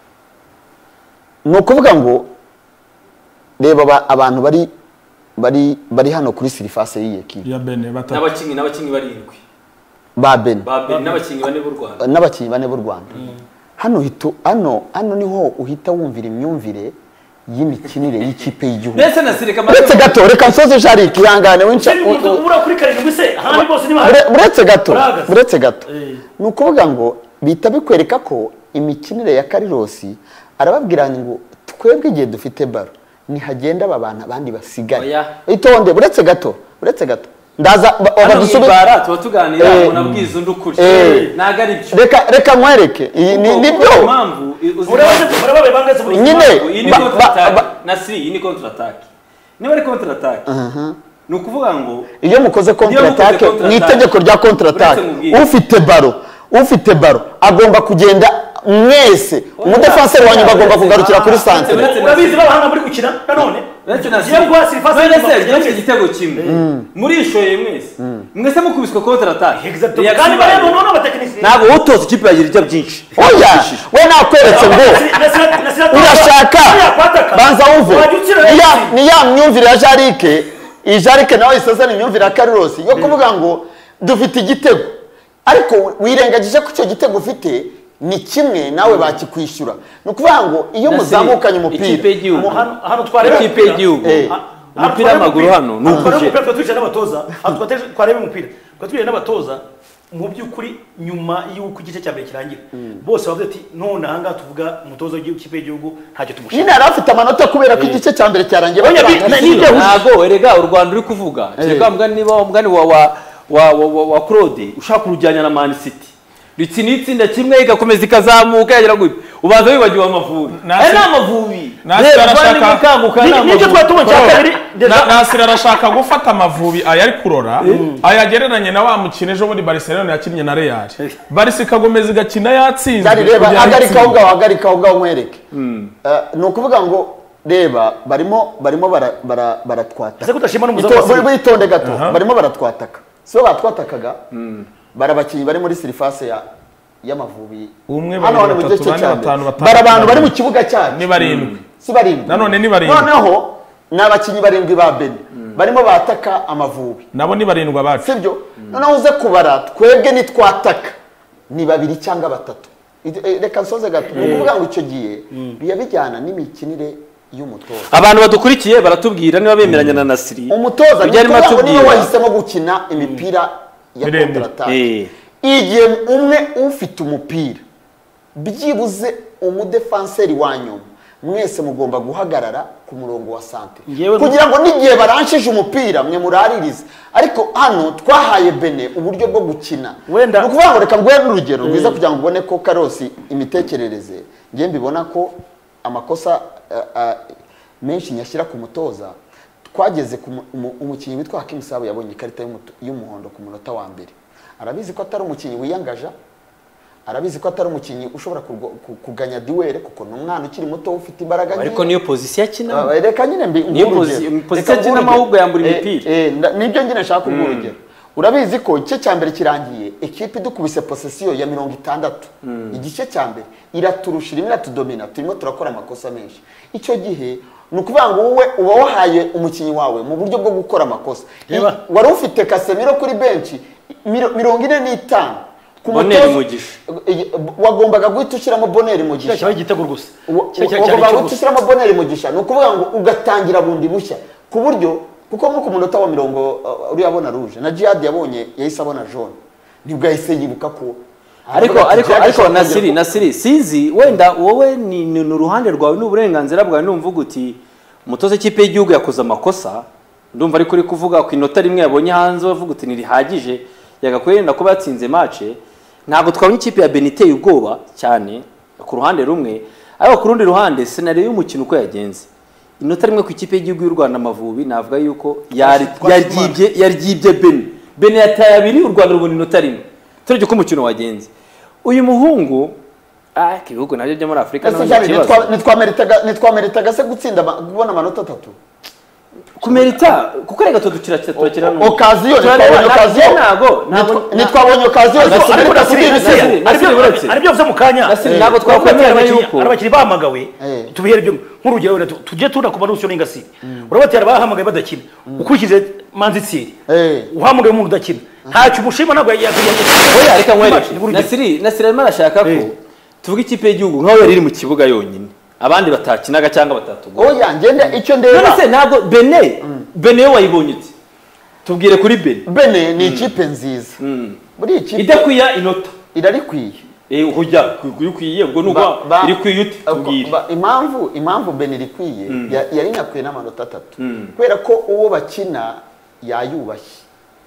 no kuvuga ngo reba abantu bari bari bari hano kuri surface y'iyi equipe ya Bene batatu n'abakinyi n'abakinyi barindwi ba Bene ba Bene n'abakinyi bane b'u Rwanda n'abakinyi bane b'u Rwanda hano hito hano hano niho uhita wumvira imyumvire y'imikinire y'ikipe y'igihugu ndetse nasireka uretse gato reka nsoze Jarik ihangane winca ubura kuri karindwi se ahandi bose ni uretse gato uretse gato ni ukuvuga ngo bita bikwereka ko imikinire ya Carlos arababwiranye ngo twebwe igihe dufite baro nihagenda abana abandi basigare itonde uretse gato uretse gato ndaza abadusubira tuba tuganira ngo nabwiza undi ukuri naga ari byo reka reka nkwereke nibyo impamvu urababe bangaze muri nyine iyi ni contre attaque Nasri iyi ni contre attaque niba ari contre attaque ni ukuvuga ngo iyo mukoze contre attaque mu itegeko rya contre attaque ufite baro ufite baro agomba kugenda mwese umudefenseur wanyu bagomba kugarukira kuri centre urabizi babahanga muri gukina nanone Ngiye kwa surface y'igitego igitego kimwe muri ishoye mwese mwese mukubiswe contre attaque kandi barebo none abatekinisiye nabo utoza ikipe yagira ibyo byinshi oya we nakweretse ngo urashaka banza uve ni ya myumvire ya Jarike iyi Jarike nawe isazana imyumvire ya Carlos yo kuvuga ngo dufite igitego ariko wirengagije ko icyo gitego ufite ni kimwe nawe bakikwishyura no kuvuga ngo iyo muzamukanye umupira hano twarebe ikipe y'igihugu umupira w'amaguru hano n'ukuje twa tuje n'abatoza twa twarebe umupira twa tuje n'abatoza mu by'ukuri nyuma y'uko igice cya mbere kirangira bose bavuze ati none aha ngaha tuvuga umutoza w'ikipe y'igihugu ntacyo tumushaka nyine yari afite amanota kubera ko igice cya mbere cyarangiye Oya, bi- na- nibyo- ntago erega u Rwanda uri kuvuga kereka mugani niba umugani wa wa wa wa, wa Claude ushaka urujyanya na Man City ritsinda itsinda kimwe igakomeza ikazamuka yagira gute ubanza wibagiwe amavubi Nasi- ari amavubi Nasi reba arashaka- kandi gukanguka Ni- nibyo twari tubonye cya kabiri Na- Nasir arashaka gufata amavubi aya ari kurora ayagereranye na wa mukino ejo muri Barcelona yakinnye na Real Barca ikagomeza igakina yatsinzwe Zari reba kugira hagarika aho itsindwe. ngaho hagarika aho ngaho nkwereke Eh, ni ukuvuga ngo reba barimo barimo bara- bara- baratwataka ese kudashima n'umuzamu Ito- wa Syria. witonde gato barimo baratwataka so batwatakaga bari abakinnyi bari muri surface ya y'amavubi Umwe, hano babiri, hano mu batatu, gice bane, cya batanu, mbere batandatu, bari abantu bari mu barindwi. kibuga cyacu Ni barindwi. si barindwi Nanone ni barindwi. noneho ni abakinnyi barindwi ba Beni barimo bataka amavubi nabo ni barindwi abacu sibyo noneho uze kubara twebwe nitwataka ni babiri cyangwa batatu Ide- eh, reka nsoze gato ni ukuvuga ngo icyo gihe biya bijyana n'imikinire y'umutoza abantu badukurikiye baratubwira niba bemeranya na Nasiri umutoza ibyo arimo ni ukuvuga ngo niba atubwira wahisemo gukina imipira ya Miremire. kontaratake eh igihe umwe ufite umupira byibuze umudefanseri wa nyuma mwese mugomba guhagarara ku murongo wa sante Ngewe- kugira ngo n'igihe baranshije umupira mwe muraririze ariko hano twahaye Bene uburyo bwo gukina Wenda- ni ukuvuga ngo reka nguhe n'urugero rwiza kugira ngo ubone ko Karosi imitekerereze ngiye mbibona ko amakosa eh, eh, menshi nyashyira ku mutoza twageze ku mu- umu- umukinnyi witwa Hakim Sabo yabonye ikarita y'umutu- y'umuhondo ku munota wa mbere arabizi ko atari umukinnyi wiyangaja arabizi ko atari umukinnyi ushobora kurwo- ku- kuganya duwere kuko ni umwana ukiri muto ufite imbaraga nke. ariko niyo position yakina Ah, reka nyine mbi Niyo nguhe posi- urugero. position Reka nguhe akinamo urugero. ahubwo yambura Eh, imipira. eh, nda- nibyo nyine nshaka kuguha urugero urabizi ko igice cya mbere kirangiye ekipe idukubise posesiyo ya mirongo itandatu igice cya mbere iraturusha irimo iratudomina turimo turakora amakosa menshi icyo gihe ni ukuvuga ngo wowe uba wahaye umukinnyi wawe mu buryo bwo gukora amakosa I- Reba. wari ufite Casemiro kuri benshi miro- mirongo ine n'itanu ku Boneri mutoza- Mugisha. Eh, wagombaga guhita ushyiramo Boneri Mugisha kiriya kibaye igitego gusa Wa- Kiriya cyari wagomba cyo guhita gusa. ushyiramo Boneri Mugisha ni ukuvuga ngo ugatangira bundi bushya ku buryo kuko nko ku munota wa mirongo uh, uriya abona rouge na Jihad yabonye yahise abona jaune nibwo yahise yibuka ko ariko aravuga ati, ariko Jihad ariko ashobora Nasiri kongera Nasiri sinzi wenda wowe ni ni ni uruhande rwawe n'uburenganzira bwawe numvuga uti umutoza w'ikipe y'igihugu yakoze amakosa ndumva ariko uri kuvuga ku inota rimwe yabonye hanze wavuga uti ntirihagije yagakwirinda kuba yatsinze match ntabwo twabonye ikipe ya Benin iteye ubwoba cyane ku ruhande rumwe ariko ku rundi ruhande scenario y'umukino uko yagenze inota rimwe ku ikipe y'igihugu y'u Rwanda Amavubi navuga yuko yari yaryibye yaryibye Benin Benin yataye abiri u Rwanda rubona inota rimwe turege ko umukino wagenze uyu muhungu ah ibihugu nabyo byo muri Afrika Ese nabyo Jari, kibazo nitwa- nitwameritaga nitwameritaga se gutsinda ama- kubona amanota atatu kumerita kuko rega tudukira turakira no okaziyo nitwabonye okaziyo ntago Nitwa- nitwabonye okaziyo Ariko- ariko ariko Nasiri Nasiri- Nasiri- Nasiri- Nasiri uretse. ari byo mu kanya Nasiri, Eh, ntabwo kuko hari twakwemeranya abakinnyi- yuko- hari abakinnyi bahamagawe Eh. tubihere byo nk'urugero wenda tu- tujye tuna ku manusiyo n'ingasire urabatera bahamagaye badakina ukurikije manzi tsiri Eh. uhamagaye umuntu udakina ntacyo umushima ntabwo yagiye oya reka nkwereke Nasiri Nasiri arimo arashaka ko Eh. tuvuga ikipe y'igihugu nkaho yari iri mu kibuga yonyine abandi batakinaga cyangwa batatu oya ngende icyo ndeba none se ntabwo Benin Benin yo wayibonye uti tubwire kuri Benin Bene ni ikipe nziza muri iyi kipe idakwiya inota irarikwiye eh hujya kuyikwiye ubwo nuko Ba- ba- iri kwiye uti tubwire Ba- impamvu impamvu Bene irikwiye ya- yari inakwiye n'amanota atatu kubera ko uwo bakina yayubashye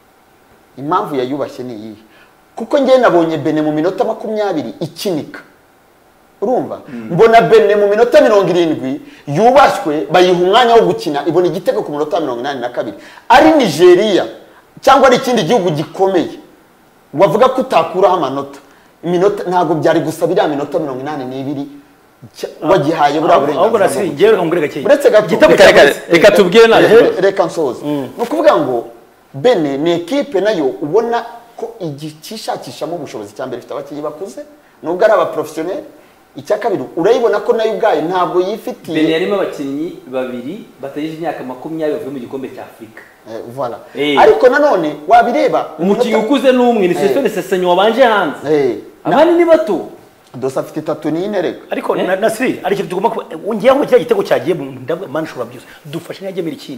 impamvu yayubashye ni iyihe kuko njye nabonye Bene mu minota makumyabiri ikinika urumva mbona Bene mu minota mirongo irindwi yubashywe bayiha umwanya wo gukina ibona igitego ku minota mirongo inani na kabiri ari Nigeria cyangwa ari ikindi gihugu gikomeye wavuga ko utakuraho amanota iminota ntabwo byari gusaba iriya minota mirongo inani n'ibiri cya- wagihaye buriya ahubwo burenganzira nasiri bwo ngewe reka ngure gakeya Uretse gato. igitego Reka- reka- cyabonetse. reka tubwire nawe Re- reka nsoze ni ukuvuga ngo Bene ni ekipe nayo ubona ko igishakishamo ubushobozi cya mbere ifite abakinnyi bakuze nubwo ari abaprofesiyoneri icya kabiri urayibona ko nayo ubwayo ntabwo yifitiye Benin yarimo abakinnyi babiri batagejeje imyaka makumyabiri bavuye mu gikombe cya Afurika Eh, voilà. Eh. ariko nanone wabireba umukinnyi umunota- ukuze n'umwe ni Sesone Sesenyo wabanje hanze Eh, na- abandi ni bato Dosa afite itatu n'ine reka ariko Eh? na- nasiri ari ikintu tugomba kuba ngewe ngo kiriya gitego cyagiye mu ndavuga mani ushobora byose dufashe ntiyagemera ikindi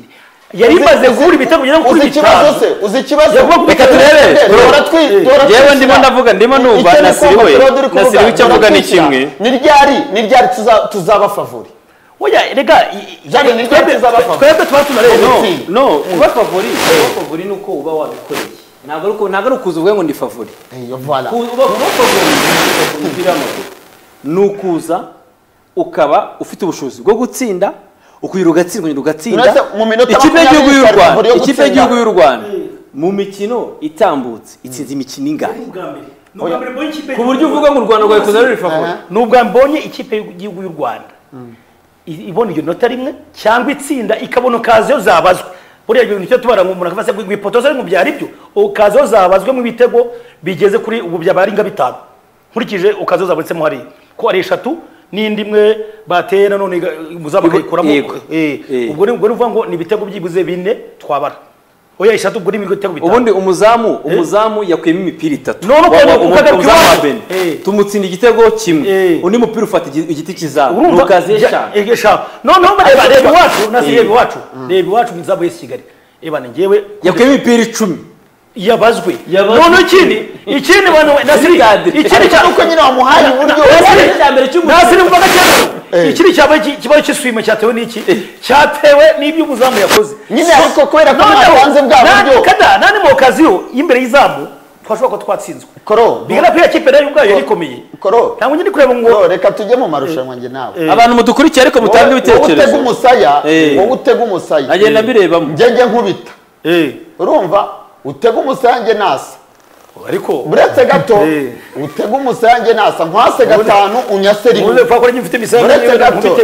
yari imaze kubura ibitego bigera kuri uzi ikibazo se uzi ikibazo reka turebe yewe ndimo ndavuga ndimo numva Nasiri we Nasiri icyo avuga ni kimwe ni ryari ni ryari tuzaba favori oya rega twebwe tuba tunareba no kuba favori kuba favori nuko uba wabikoreye ntabwo ariko ntabwo ari ukuza uvuge ngo ndi favori iyo voilà uba favori umupira w'amaguru nukuza ukaba ufite ubushobozi bwo gutsinda ukuyira ugatsindwa ugatsinda ikipe y'igihugu y'u Rwanda ikipe y'igihugu y'u Rwanda mu mikino itambutse itsinze imikino ingahe ku buryo uvuga ngo u Rwanda rwawe kuza ruri favori nubwo mbonye ikipe y'igihugu y'u Rwanda ibona iyo nota rimwe cyangwa itsinda ikabona kazo zabazwe buriya ibintu cyo tubara ngo umuntu akafase gwipotoza ngo byari byo ukazo zabazwe mu bitego bigeze kuri ubu byabari nga bitanu nkurikije ukazo zabonetsemo hari ko ari eshatu n'indi imwe bateye nanone muzaba kayikuramo eh ubwo ubwo uvuga ngo ni bitego byibuze bine twabara oya eshatu ubwo ni bitego bitanu ubundi umuzamu umuzamu yakuyemo imipira itatu none uko ukagaruka tumutsinda igitego kimwe undi mupira ufata igiti kizamu nukaze eshanu none reba reba wacu nasiye wacu reba wacu muzabo y'I Kigali ebane ngewe yakuyemo imipira icumi yabazwe none ikindi ikindi bano Nasiri ikindi cyane uko nyine wamuhaye uburyo Nasiri mvuga cyane ikindi cyabaye kibaye cy'iswime cyatewe n'iki cyatewe n'ibyo umuzamu yakoze nyine ariko kwera ko mwatanze bwa buryo kada nani mu okaziyo imbere y'izamu twashobora ko twatsinzwe koro bigana pia kipe nayo ubwayo yarikomeye koro ntango nyine kureba ngo reka tujye mu marushanwa nge nawe abantu mudukurikiye ariko mutange ibitekerezo utega umusaya wowe utega umusaya agenda birebamo ngenge nkubita eh urumva utega umusange nasa ariko buretse gato utega umusange nasa nkwase gatanu unyase rimwe uze fa ko nyifite misange buretse gato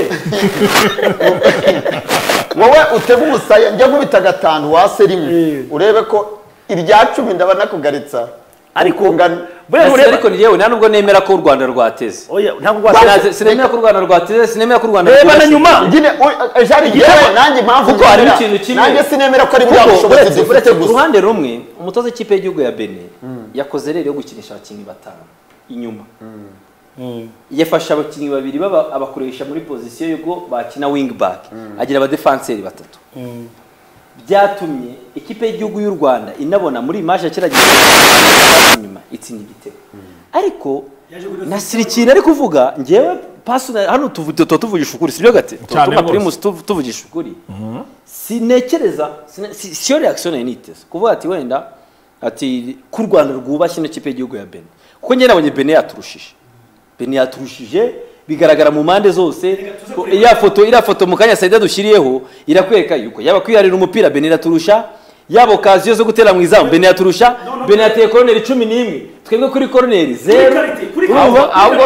wowe utega umusaya njye nkubita gatanu wase rimwe urebe ko irya cumi ndaba nakugaritsa ariko bure ariko ni yewe ntanubwo nemera ko u Rwanda rwateze oya ntabwo rwateze sinemera ko u Rwanda rwateze sinemera ko u Rwanda reba na nyuma ngine jari yewe nanjye impamvu kuko hari ikintu kimwe nanjye sinemera ko ari bwa bushobozi dufite gusa uruhande rumwe umutoza w'ikipe y'igihugu ya Benin yakoze rero yo gukinisha abakinnyi batanu inyuma yafasha abakinnyi babiri baba abakoresha muri position yugo bakina wing back agira aba defenseurs batatu byatumye ikipe y'igihugu y'u Rwanda inabona muri image yakiragiye inyuma itsinda igitego ariko Nasiri kintu ari kuvuga ngewe personal hano tuvuye tuvugisha ukuri sibyo gate tuma primus tuvugisha ukuri sinekereza siyo reaction yaniteze kuvuga ati wenda ati ku Rwanda rwubashye n'ikipe y'igihugu ya Benin kuko nge nabonye Benin yaturushije Benin yaturushije bigaragara mu mande zose ya foto ira foto mukanya Saida dushiriyeho irakwereka yuko yaba kwiyarira umupira Benin yaturusha yabo kaziyo zo gutera mu izamu Benin yaturusha Benin yateye corner cumi n'imwe twebwe kuri corner zero ahubwo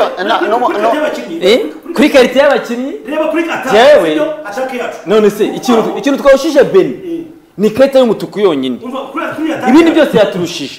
kuri karite y'abakinnyi reba kuri kata yewe atake yacu none se ikintu ikintu twawushije Benin ni karite y'umutuku yonyine ibindi byose yaturushije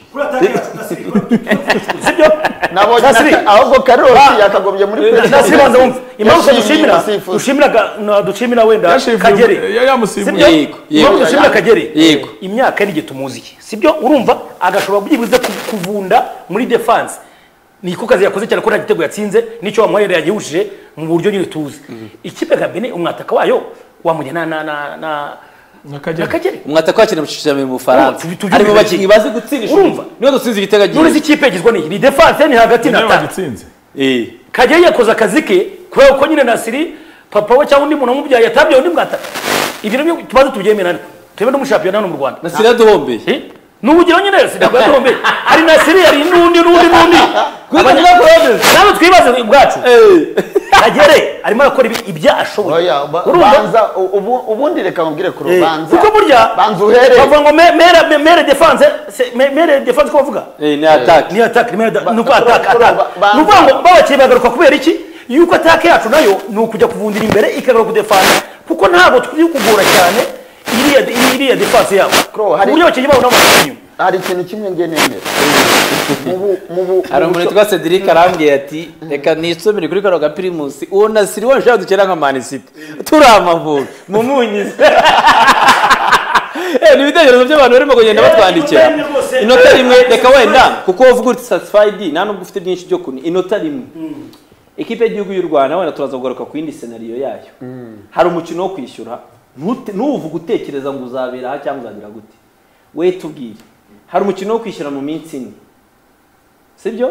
sibyo nabonye ahubwo Karoli yakagombye muri Nasiri banza wumva impamvu dushimira dushimira dushimira wenda Kagere yamusimbuye yego yego dushimira Kagere yego imyaka ni gitumuzi sibyo urumva agashobora kugibuze kuvunda muri defense niko kazi yakoze cyane ko nta gitego yatsinze nicyo wamwerera yagihushije mu buryo nyine tuzi ikipe ya Benin umwataka wayo wamunye na na na Nakagere umwataka wakina mu cyiciro mu Faransa ari mu bakinyi bazi gutsindisha urumva niyo dutsinze igitego agiye nuri ikipe gizwe ni ni defense ni hagati na ta eh Kagere yakoze akazi ke kubera ko nyine Nasiri papa we cyangwa undi muntu umubyaye yatabye undi mwataka ibyo byo tubaze tubyemera twebe no mu championnat no mu Rwanda Nasiri aduhombeye eh nubugiro nyine sinabwo aduhombeye ari Nasiri yari nundi nundi nundi kwitwa Claude nabo twibaze ubwacu Kagere arimo akora ibya ashoboye banza ubundi reka mubwire ku rubanza kuko burya banza uhere bavuga ngo mere mere defense mere defense ko bavuga eh ni attack ni attack nuko attack attack nuko ngo babakiye bagaruka kubera iki yuko attack yacu nayo ni ukujya kuvundira imbere ikagaruka kudefense kuko ntabwo turi kugora cyane iriya iriya defense yabo uburyo bakiye babona mu hari ikintu kimwe nge nemera mubu mubu aramuntu twa Cedric arambwiye ati reka nisomere kuri karo ga Primus uwo Nasiri wanshaka dukera nka Man City turamavuga mumunyize eh ni bitegerezo by'abantu barimo kugenda batwandikira inota rimwe reka wenda kuko uvuga uti satisfied nta nubwo ufite byinshi byo kuni inota rimwe ekipe y'igihugu y'u Rwanda wenda turaza kugaruka ku yindi scenario yayo hari umukino wo kwishyura ntuvuge utekereza ngo uzabera aha cyangwa uzagira gute. We tubwire, hari umukino wo kwishyira mu minsi ine, sibyo?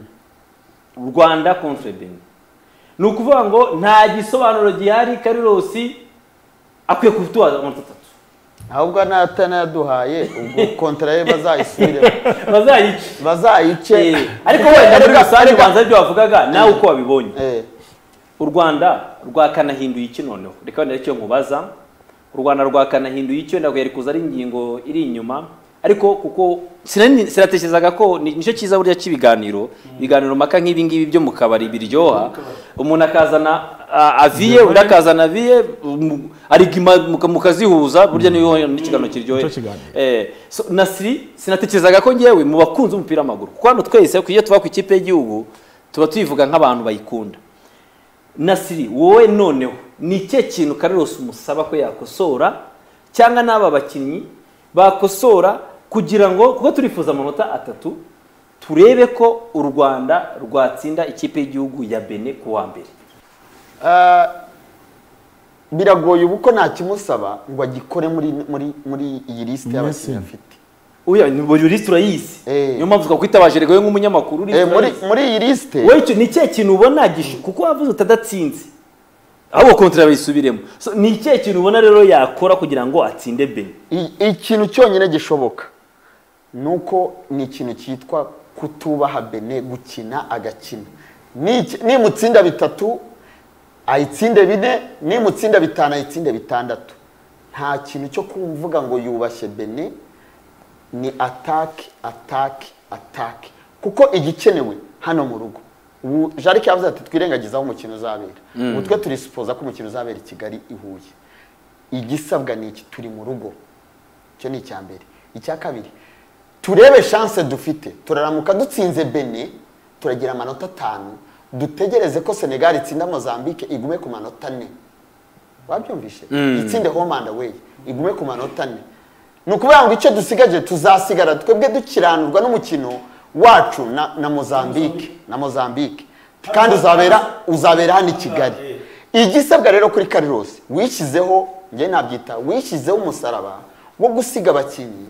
u Rwanda contre Benin. Ni ukuvuga ngo nta gisobanuro gihari Carlos akwiye kutubaza amanota atatu. ahubwo natana yaduhaye ubwo kontra ye bazayisubire bazayice bazayice ariko wenda muri rusange banza ibyo bavugaga nawe uko wabibonye. eh u Rwanda rwakanahinduye iki noneho, reka wenda icyo nkubaza, u Rwanda rwakanahinduye icyo ndako yari kuza ari ingingo iri inyuma, ariko kuko sinatekerezaga ko nicyo cyiza burya cy'ibiganiro ibiganiro maka nk'ibi ngibi byo mu kabari biryoha, umuntu akazana aviye undi akazana aviye arigima mukazihuza burya niyo n'ikiganiro kiryohe. eh so Nasri sinatekerezaga ko ngewe mu bakunze umupira w'amaguru kuko hano twese kuyo tuba ku ikipe y'igihugu tuba tuyivuga nk'abantu bayikunda. Nasri wowe noneho ni cye kintu Carlos umusaba ko yakosora cyangwa n'aba bakinnyi bakosora kugira ngo kuko turifuza amanota atatu turebe ko u Rwanda rwatsinda ikipe y'igihugu ya Benin ku wa mbere? uh, biragoye ubuko nta kimusaba ngo agikore muri muri muri iyi list y'abakinnyi afite. Oya ni buri list urayizi, niyo mpamvu twakwitabaje rego nk'umunyamakuru list. Eh muri muri iyi list wowe icyo ni cye kintu ubona gishu kuko wavuze utadatsinze abo kontra bayisubiremo. So ni cye kintu ubona rero yakora kugira ngo atsinde Benin? Ikintu cyonyine gishoboka nuko ni ikintu cyitwa kutubaha Benin, gukina agakina. Ni mutsinda bitatu ayitsinde bine, ni mutsinda bitanu ayitsinde bitandatu. Nta kintu cyo kumvuga ngo yubashye Benin, ni attack attack attack kuko igikenewe hano mu rugo. Ubu Jarike yavuze ati twirengagizaho umukino uzabera. Ubu twe turi suppose ko umukino uzabera i Kigali i Huye. Igisabwa ni iki? Turi mu rugo. Cyo ni icya mbere. Icya kabiri, turebe chance dufite. Turaramuka dutsinze Benin, turagira amanota atanu. Dutegereze ko Senegal itsinda Mozambique igume ku manota ane. Wabyumvishe? Itsinde home and away igume ku manota ane. Nukuvuga ngo icyo dusigaje tuzasigara twebwe dukiranurwa n'umukino wacu na, na Mozambique na Mozambique kandi uzabera uzabera hano i Kigali. Igisabwa rero kuri Carlos wishizeho nge nabyita wishizeho umusaraba wo gusiga abakinnyi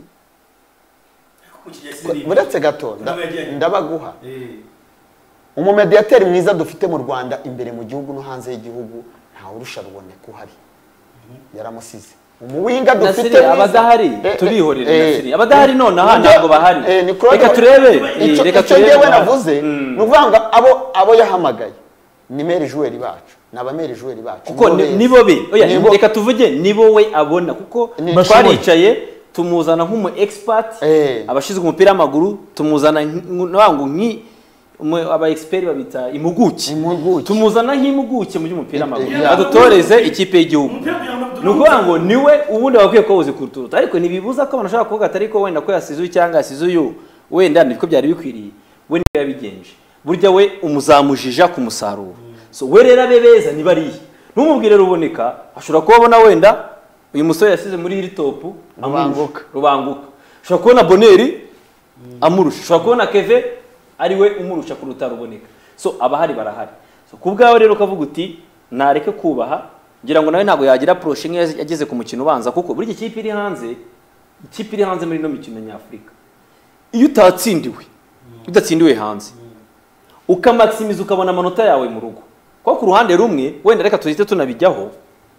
buretse gato ndabaguha umumediateri mwiza dufite mu Rwanda imbere mu gihugu no hanze y'igihugu nta urusha ruboneka uhari yaramusize. Umuwinga dufite abadahari turihorera Nasri abadahari none aha ntabwo bahari. Reka turebe reka turebe we navuze nuvanga abo abo yahamagaye ni meri joueur bacu naba meri joueur bacu kuko nibo be. Oya reka tuvuge nibo we abona kuko twaricaye tumuzana nk'umu expert abashizwe umupira w'amaguru tumuzana nwangu nki aba expert babita imuguki tumuzana nk'imuguki mu by'umupira w'amaguru adutoreze ikipe y'igihugu. Nukuvuga ngo niwe ubundi bakwiye ko uzi kuruturuta ariko nibibuza ko abantu shaka kuvuga atari ko wenda ko yasizuye cyangwa yasizuye wenda niko byari bikwiriye we niyo yabigenje burya we umuzamujija ku musaruro. So we rero abebeza ni bariye numubwire ruboneka ashobora kubona wenda uyu musore yasize muri iri top rubanguka rubanguka ashobora kubona Boneri amurusha ashobora kubona Keve ari we umurusha kuruta ruboneka. So abahari barahari. So kubwawe rero kavuga uti nareke kubaha ngira ngo nawe ntago yagira approach nke yageze ku mukino ubanza kuko buri kipe iri hanze ikipe iri hanze muri no mikino nyafrika iyo utatsindiwe udatsindiwe hanze ukamaximiza ukabona amanota yawe mu rugo kwa ku ruhande rumwe wenda reka tuzite tunabijyaho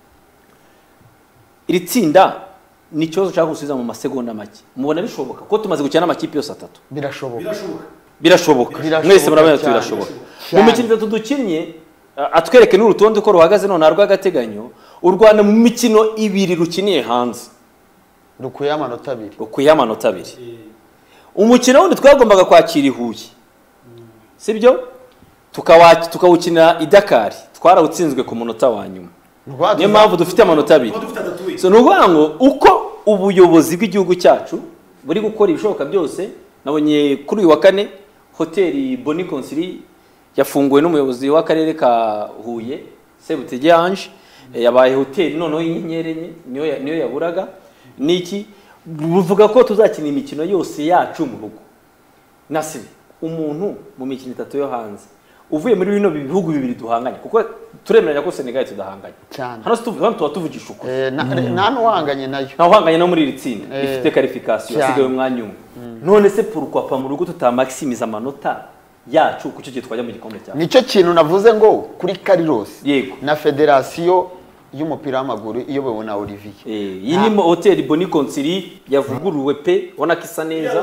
iri tsinda ni cyozo cyangwa gusubiza mu masegonda make mubona bishoboka ko tumaze gukina amakipe yose atatu. Birashoboka birashoboka mwese murabona turashoboka mu mikino itatu dukinnye atwereke n'urutonde ko ruhagaze none arw'agateganyo. U Rwanda mu mikino ibiri rukiniye hanze rukuye amanota abiri rukuye amanota abiri. Umukino wundi twagombaga kwakira i Huye sibyo tukawukinira i Dakar twarawutsinzwe ku munota wa nyuma niyo mpamvu dufite amanota abiri. So nuvuga ngo uko ubuyobozi bw'igihugu cyacu buri gukora ibishoboka byose. Nabonye kuri uyu wa kane hoteli Boni Consili yafunguwe n'umuyobozi w'akarere ka Huye Sebutege Ange yabaye hoteli noneho y'inyerenye niyo niyo yaburaga niki buvuga ko tuzakina imikino yose yacu mu rugo. Nasri umuntu mu mikino itatu yo hanze uvuye muri bino bihugu bibiri duhanganye kuko turemeranya ko Senegal tudahanganye cyane hano tuvuga tuba tuvugisha ukuri eh nta nuhanganye nayo nta uhanganye no muri iri tsinda ifite qualification asigaye umwanya umwe none se pourquoi pas mu rugo tutamaximiza amanota yacu kucyo gihe twajya mu gikombe cyacu nicyo kintu navuze ngo kuri Carlos yego na federation y'umupira w'amaguru iyobowe na Olivier eh iyi ni hotel Boni Consili yavuguruwe pe ubona ko isa neza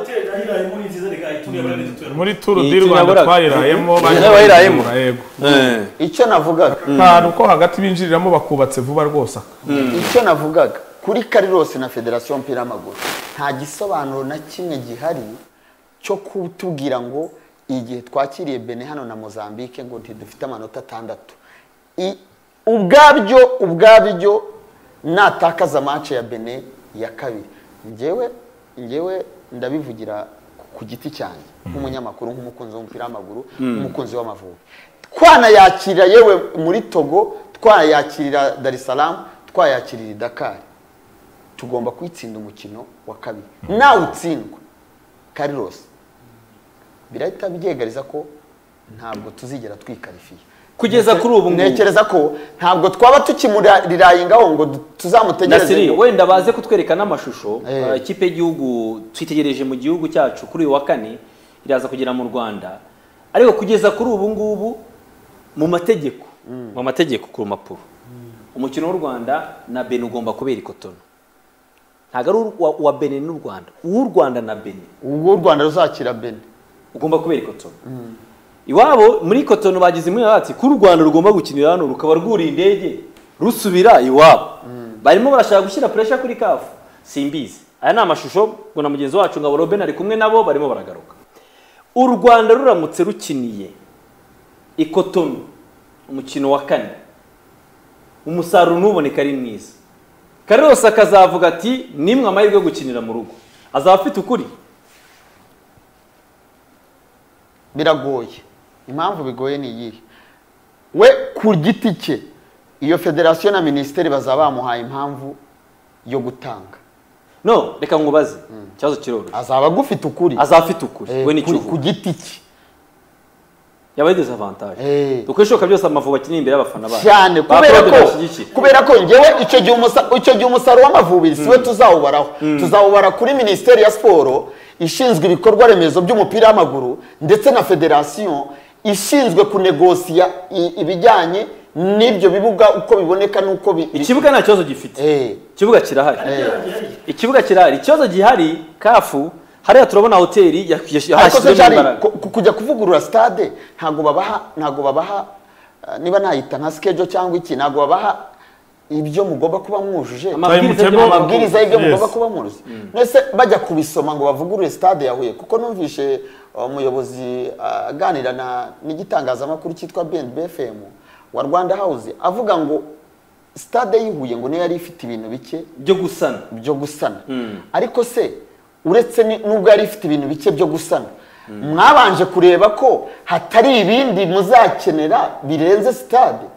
muri Tour du Rwanda twayirayemo bayirayemo yego icyo navugaga nta uko hagati binjiriramo bakubatse vuba rwose icyo navugaga kuri Carlos na federation y'umupira w'amaguru nta gisobanuro na kimwe gihari cyo kutubwira ngo igihe twakiriye Benin hano na Mozambique ngo ntidufite amanota atandatu ubwabyo ubwabyo natakaza match ya Benin ya kabiri ngewe ngewe ndabivugira ku giti cyanjye nk'umunyamakuru nk'umukunzi w'umupira w'amaguru umukunzi w'Amavubi twana yakirira yewe muri Togo twayakirira Dar es Salaam twayakirira Dakar tugomba kwitsinda umukino wa kabiri nawe utsindwa Carlos birahita byegariza ko ntabwo tuzigera twikarifiye kugeza kuri ubu ntekereza ko ntabwo twaba tukimurirayengaho ngo tuzamutegereze wenda baze kutwereka n'amashusho ikipe y'igihugu twitegereje mu gihugu cyacu kuri uyu wa kane iraza kugera mu Rwanda ariko kugeza kuri ubu ngubu mu mategeko mu mategeko ku mpapuro umukino w'u Rwanda na Benin ugomba kubera i Cotonou ntago ari uwa Benin n'u Rwanda uw'u Rwanda na Benin uw'u Rwanda ruzakira Benin ugomba kubera i Cotonou iwabo muri Cotonou bagize imwe bati ku Rwanda rugomba gukinira hano rukaba rwuriye indege rusubira iwabo barimo barashaka gushyira pressure kuri C A F simbizi aya ni amashusho ngo na mugenzi wacu ngabo Robben ari kumwe nabo barimo baragaruka u Rwanda ruramutse rukiniye i Cotonou umukino wa kane umusaruro nuboneka ari mwiza Carlos akazavuga ati nimwe amahirwe yo gukinira mu rugo azaba afite ukuri biragoye impamvu bigoye ni iyi we ku giti cye iyo federation na ministeri bazaba bamuhaye impamvu yo gutanga no reka ngubaze cyazo kiroro azaba gufite ukuri azaba afite ukuri we ni cyo ku giti cye yabaye desavantage ukwishoka byose Amavubi akini imbere y'abafana bayo cyane kubera ko kubera ko ngewe icyo gihe umusa icyo gihe umusaro w'Amavubi siwe tuzawubaraho tuzawubara kuri ministeri ya sport ishinzwe ibikorwa remezo by'umupira w'amaguru ndetse na federation ishinzwe kunegosiya ibijyanye n'ibyo bibuga uko biboneka nuko ikibuga nta kibazo gifite ikibuga kirahari ikibuga kirahari ikibazo gihari kafu hariya turabona hoteli yashyize imbaraga kujya kuvugurura stade ntago babaha ntago babaha niba nayita nka schedule cyangwa iki ntago babaha ibyo mugomba kuba mwujuje amabwiriza y'ibyo mugomba kuba mwuzuye nese bajya kubisoma ngo bavugurure stade yahuye kuko numvishe umuyobozi aganira na n'igitangazamakuru cyitwa B N B F M wa Rwanda House avuga ngo stade yihuye ngo niyo yari ifite ibintu bike byo gusana byo gusana ariko se uretse nubwo yari ifite ibintu bike byo gusana mwabanje kureba ko hatari ibindi muzakenera birenze stade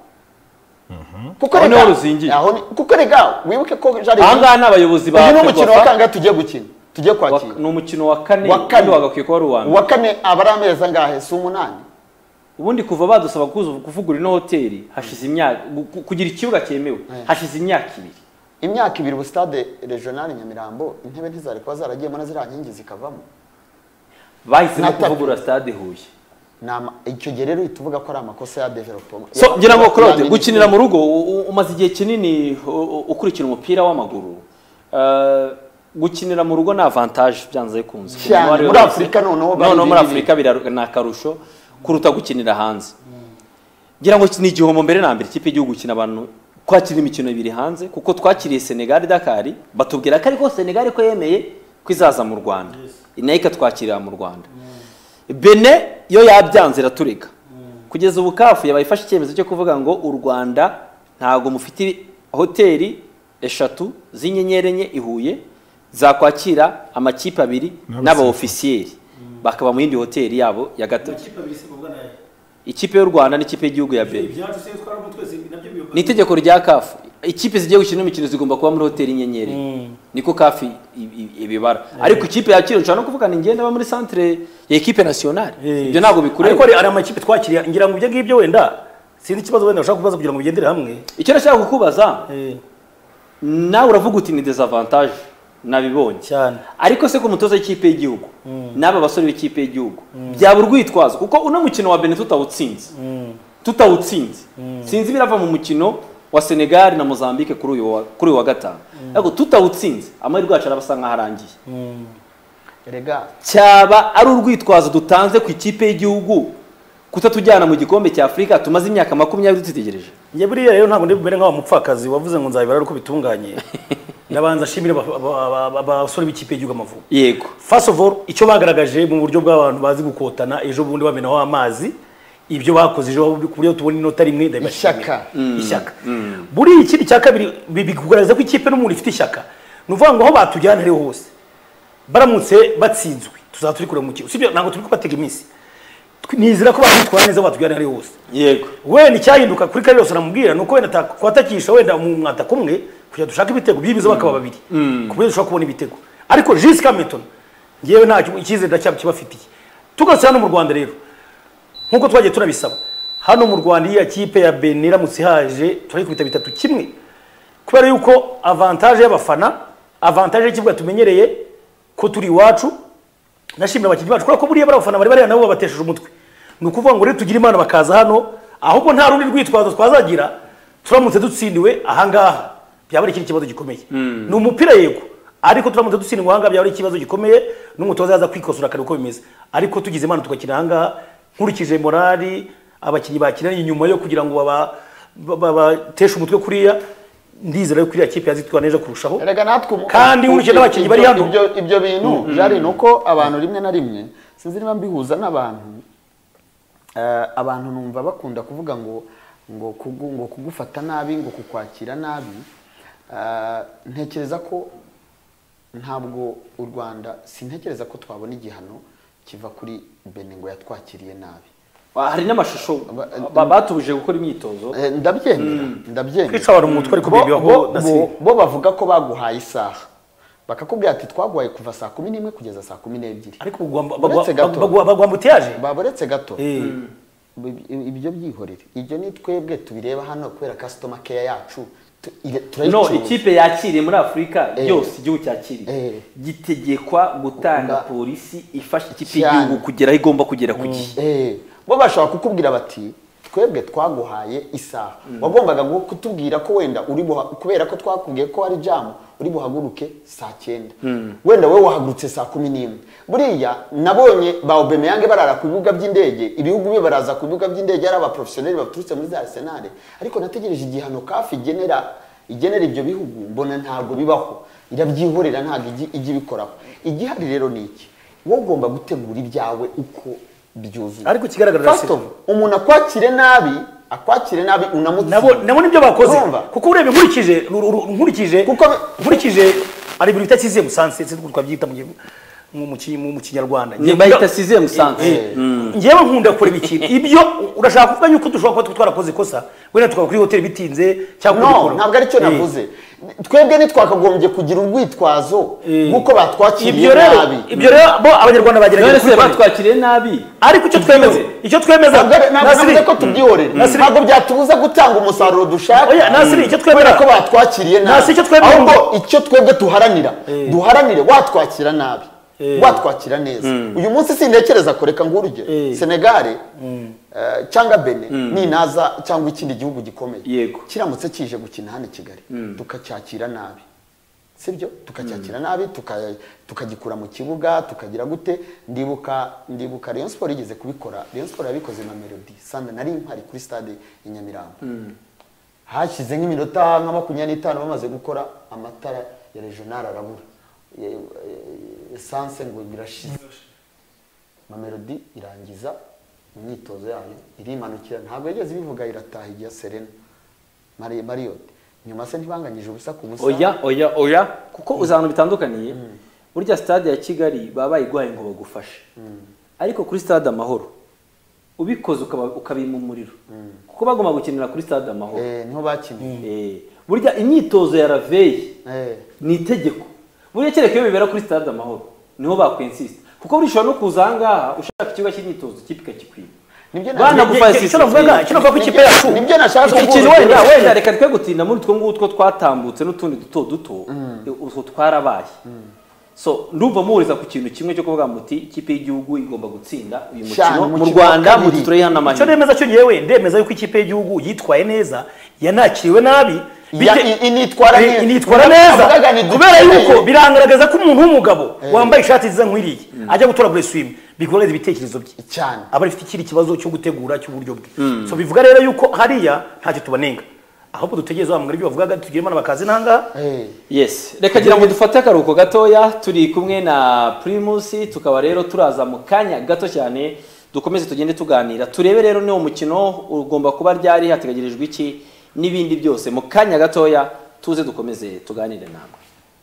kuko rega ruzingiye kuko rega wibuke ko jari anga n'abayobozi ba uyu umukino wa kanga tugiye gukina tugiye kwakira ni umukino wa kane kandi wagakwiye ko ari uwambere wa kane abari ameza ngahe si umunani ubundi kuva badusaba kuvugura ino hoteli hashize imyaka kugira ikibuga cyemewe hashize imyaka ibiri imyaka ibiri bu stade regional Nyamirambo intebe ntizari kwa zaragiyemo na zira nkingi zikavamo bahise no kuvugura stade Huye nama icyo gihe rero tuvuga ko ari amakosa ya development so ngira ngo Claude gukinira mu rugo umaze igihe kinini ukurikira umupira w'amaguru gukinira mu rugo na avantage byanze kunze muri Afrika noneho no muri Afrika birana karusho kuruta gukinira hanze ngira ngo ni igihombo mbere na mbere ikipe y'igihugu gukina abantu kwakira imikino ibiri hanze kuko twakiriye Senegal Dakar batubwira ko ariko Senegal ko yemeye kwizaza mu Rwanda inayika twakirira mu Rwanda Benin yo yabyanze ratureka kugeza ubu kafu yabayifashe icyemezo cyo kuvuga ngo u Rwanda ntago mufite hoteli eshatu z'inyenyeri enye ihuye zakwakira amakipe abiri n'aba officiers bakaba mu yindi hoteli yabo ya gatatu ikipe y'u Rwanda n'ikipe y'igihugu ya Benin ni itegeko rya kafu ikipe zigiye gukina imikino zigomba kuba muri hoteli inyenyeri niko kafi ibibara ariko ikipe yakira nshaka no kuvuga ni ngenda ba muri centre ya equipe nationale ibyo ntabwo bikureba ariko ari amakipe twakiriye ngira ngo ibyo ngibyo wenda sinzi ikibazo wenda ushaka kubaza kugira ngo bigendere hamwe icyo nashaka kukubaza nawe uravuga uti ni desavantage nabibonye cyane ariko se ko mutoza ikipe y'igihugu n'aba basore b'ikipe y'igihugu byaba urwitwazo kuko uno mukino wa Benin tutawutsinze tutawutsinze sinzi birava mu mukino wa Senegal na Mozambique kuri uyu kuri wa gatanu ariko tutawutsinze amahirwe yacu arabasa nkaharangiye erega cyaba ari urwitwazo dutanze ku ikipe y'igihugu kutatujyana mu gikombe cya Afrika tumaze imyaka makumyabiri dutegereje nje buriya rero ntabwo ndibere nk'aba mupfakazi wavuze ngo nzabibara uko bitunganye nabanza shimire abasore b'ikipe y'igihugu Amavubi yego first of all icyo bagaragaje mu buryo bw'abantu bazi gukotana ejo bundi bamenaho amazi ibyo bakoze ejo kubyo tubona inota rimwe ndabashaka ishyaka buri ikindi cya kabiri bikugaragaza ko ikipe n'umuntu ifite ishyaka nuvuga ngo aho batujyana ari hose baramutse batsinzwe tuzaturi kure mu kigo sibyo ntabwo turi kubatega iminsi nizira ko batwara neza batujyana ari hose yego we ni cyahinduka kuri kare yose namubwira nuko wenda kwatakisha wenda mu mwata kumwe kuya dushaka ibitego bibiza bakaba babiri kubyo dushaka kubona ibitego ariko Jis Cameton ngiyewe nta ikize ndacyaba kibafitiye tugase hano mu Rwanda rero nkuko twagiye turabisaba hano mu Rwanda iya kipe ya Benin ramutse haje turi kubita bitatu kimwe kubera yuko avantage y'abafana avantage y'ikibuga tumenyereye ko turi iwacu nashimira abakinnyi bacu kuko buriya barafana bari bari nabo babatesheje umutwe nukuvuga ngo rero tugira imana bakaza hano ahubwo nta rundi rwitwazo twazagira turamutse dutsindiwe ahangaha byaba ari ikibazo gikomeye ni umupira yego ariko turamutse dutsindiwe ahangaha byaba ari ikibazo gikomeye n'umutoza yaza kwikosora kare uko bimeze ariko tugize imana tukakina ahangaha nkurikije morali abakinnyi bakiranye inyuma yo kugira ngo baba babateshe umutwe kuriya ndizera ko iriya kipe yazitwa neza kurushaho kandi urukije n'abakinnyi bari hano ibyo ibyo bintu jari nuko abantu rimwe na rimwe sinzi niba mbihuza n'abantu abantu numva bakunda kuvuga ngo ngo ngo kugufata nabi ngo kukwakira nabi ntekereza ko ntabwo u Rwanda sintekereza ko twabona igihano kiva kuri Benin ngo yatwakiriye nabi hari n'amashusho batubuje gukora imyitozo ndabyemera ndabyemera kwicabara umutwe ariko bibiho bo bavuga ko baguhaye isaha bakakubwira ati twaguhaye kuva saa kumi n'imwe kugeza saa kumi n'ebyiri ariko bagwambutiyaje baboretse gato ibyo byihorere ibyo ni twebwe tubireba hano kubera customer care yacu no ikipe yakiriye muri Afrika yose igihugu cyakiriye gitegekwa gutanga polisi ifasha ikipe y'igihugu kugera igomba kugera ku gihe bo bashaka kukubwira bati twebwe twaguhaye isaha wagombaga kutubwira ko wenda uri kubera ko twakubwiye ko ari jamu uri buhaguruke saa cyenda wenda wowe wahagurutse saa kumi n'imwe buriya nabonye ba Aubameyang barara ku bibuga by'indege ibihugu bye baraza ku bibuga by'indege ari aba professionnel baturutse muri za Arsenal ariko nategereje igihano kafi igenera igenera ibyo bihugu mbona ntago bibaho irabyihorera ntago igi bikoraho igihari rero niki wowe ugomba gutegura ibyawe uko byuzuye ariko kigaragara rero umuntu akwakire nabi akwakire nabi unamutse nabo nabo nibyo bakoze kuko urebe nkurikije nkurikije kuko nkurikije ari ibintu bitakiziye musanse cyo twabyita mu mu Kinyarwanda ngiye bahita siziye musanse ngiyewe nkunda kureba ikintu ibyo urashaka kuvuga yuko dushobora kuba twarakoze kosa wenda tukaba kuri hotel bitinze cyangwa no ntabwo ari cyo navuze twebwe nitwakagombye kugira urwitwazo nkuko batwakiriye nabi ibyo rero bo abanyarwanda bagerageje kuri batwakiriye nabi ariko icyo twemeze icyo twemeza ntabwo ko tubyihorera ntabwo byatubuza gutanga umusaruro dushaka oya nasiri icyo twemera ko batwakiriye nabi ahubwo icyo twebwe tuharanira duharanire watwakira nabi watwakira neza uyu munsi sindekereza koreka nguruje Senegal cyangwa Benin ni naza cyangwa ikindi gihugu gikomeye kiramutse kije gukina hano i Kigali tukacyakira nabi sibyo tukacyakira nabi tukagikura mu kibuga tukagira gute ndibuka ndibuka Rayon Sport igeze kubikora Rayon Sport yabikoze na Melody sanda nari mpari kuri stade i Nyamirambo hashize nk'iminota nka makumyabiri n'itanu bamaze gukora amatara ya regional arabura essence ngo birashize Mamelodi irangiza imyitozo yayo irimanukira ntabwo yageze bivuga irataha igiya Serena Marie Marriott nyuma se ntibanganyije ubusa ku busa oya oya oya kuko uzantu bitandukaniye burya stade ya Kigali babaye igwaye ngo bagufashe ariko kuri stade Amahoro ubikoze ukabima umuriro kuko bagomba gukinira kuri stade Amahoro eh niho bakiniye eh burya imyitozo ya raveye eh ni itegeko burya kereka iyo bibera kuri stade Amahoro niho bakwensista kuko burishobora no kuzanga ushaka ikigo cy'imyitozo kipika kikwiba nibyo bana gufasha icyo navuga icyo navuga ku ikipe yacu nibyo nashaka ikintu wenda wenda reka twe gutinda muri two ngutwo twatambutse n'utundi duto duto utwo twarabaye so ndumva muhuriza ku kintu kimwe cyo kuvuga muti ikipe y'igihugu igomba gutsinda uyu mukino mu Rwanda mu tutore hano amahirwe icyo nemeza cyo nyewe ndemeza yuko ikipe y'igihugu yitwaye neza yanakiriwe nabi initwara neza initwara neza kubera yuko birangaragaza ko umuntu w'umugabo wambaye ishati nziza nkwiriye ajya gutora bure swim bikoreza ibitekerezo bye cyane aba afite ikiri kibazo cyo gutegura cy'uburyo bwe so bivuga rero yuko hariya ntacyo tubanenga ahubwo dutegereza wa mwari bavugaga tugire imana bakazi nanga yes reka gira ngo dufate akaruko gatoya turi kumwe na Primus tukaba rero turaza mu kanya gato cyane dukomeze tugende tuganira turebe rero ni umukino ugomba kuba ryari hategererijwe iki n'ibindi byose mu kanya gatoya tuze dukomeze tuganire namwe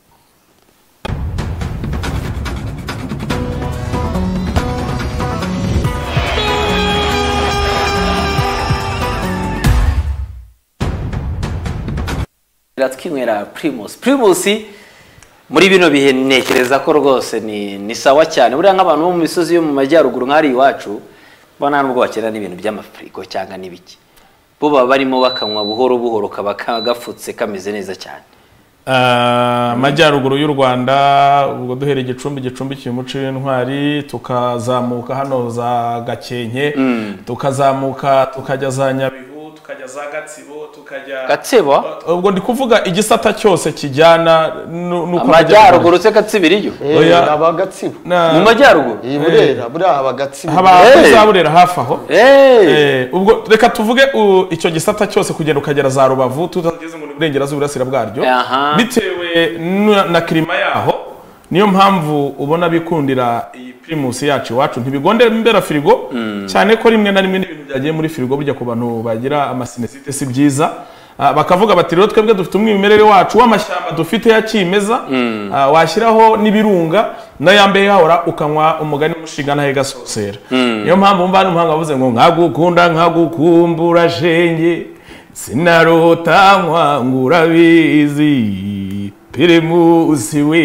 twinywera Primus Primus muri bino bihe nekereza ko rwose ni ni sawa cyane buriya nk'abantu bo mu misozi yo mu majyaruguru nk'ari iwacu bona nubwo bakera n'ibintu by'amafrigo cyangwa n'ibiki bo baba barimo bakanywa buhoro buhoro kaba gafutse kameze neza cyane amajyaruguru y'u Rwanda ubwo duhereye Gicumbi Gicumbi cy'umuco w'intwari tukazamuka hano za Gakenke tukazamuka tukajya za Nyabihu tukajya za Gatsibo tukajya Gatsibo ubwo ndi kuvuga igisata cyose kijyana nuko amajyaruguru se Gatsibiriyo oya aba Gatsibo mu majyaruguru iburera buri aba Gatsibo haba kuzaburera hafi aho eh ubwo reka tuvuge icyo gisata cyose kugenda ukagera za Rubavu tutageze ngo Burengerazuba burasira bwaryo bitewe na klima yaho niyo mpamvu ubona bikundira iyi Primus yacu iwacu ntibigonde mbera firigo cyane ko rimwe na rimwe n'ibintu byagiye muri firigo burya ku bantu bagira amasinesite si byiza bakavuga bati rero twebwe dufite umwimerere wacu w'amashyamba dufite ya kimeza washyiraho n'ibirunga nayambe hahora ukanywa umugani mushinga nahe gasosera niyo mpamvu mba n'umuhanga bavuze ngo nkagukunda nkagukumbura shenge sinarota nkangura bizi Primus we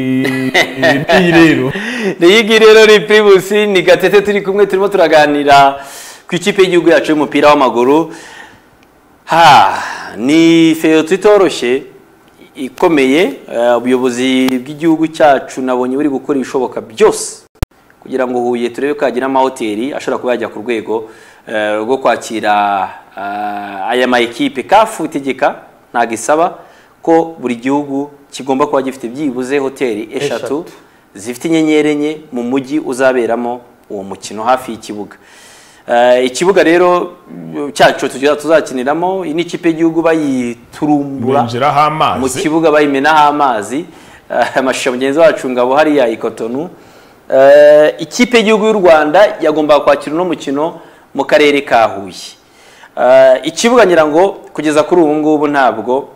rero niyigi rero ni Primus ni Gatete turi kumwe turimo turaganira ku ikipe y'igihugu yacu y'umupira w'amaguru ha ni feyo tutoroshye ikomeye ubuyobozi bw'igihugu cyacu nabonye buri gukora ibishoboka byose kugira ngo Huye turebe ko yagira amahoteli ashobora kuba yajya ku rwego rwo kwakira aya ma ekipe kafu itegeka ntagisaba ko buri gihugu kigomba kuba gifite byibuze hoteli eshatu zifite inyenyeri enye mu mujyi uzaberamo uwo mukino hafi y'ikibuga ikibuga rero cyacu tuzakiniramo ni ikipe y'igihugu bayiturumbura mu kibuga bayimenaho amazi amashusho mugenzi wacu ngabo hariya ikotonu ikipe y'igihugu y'u Rwanda yagomba kwakira uno mukino mu karere ka Huye ikibuga ngira ngo kugeza kuri ubu ngubu ntabwo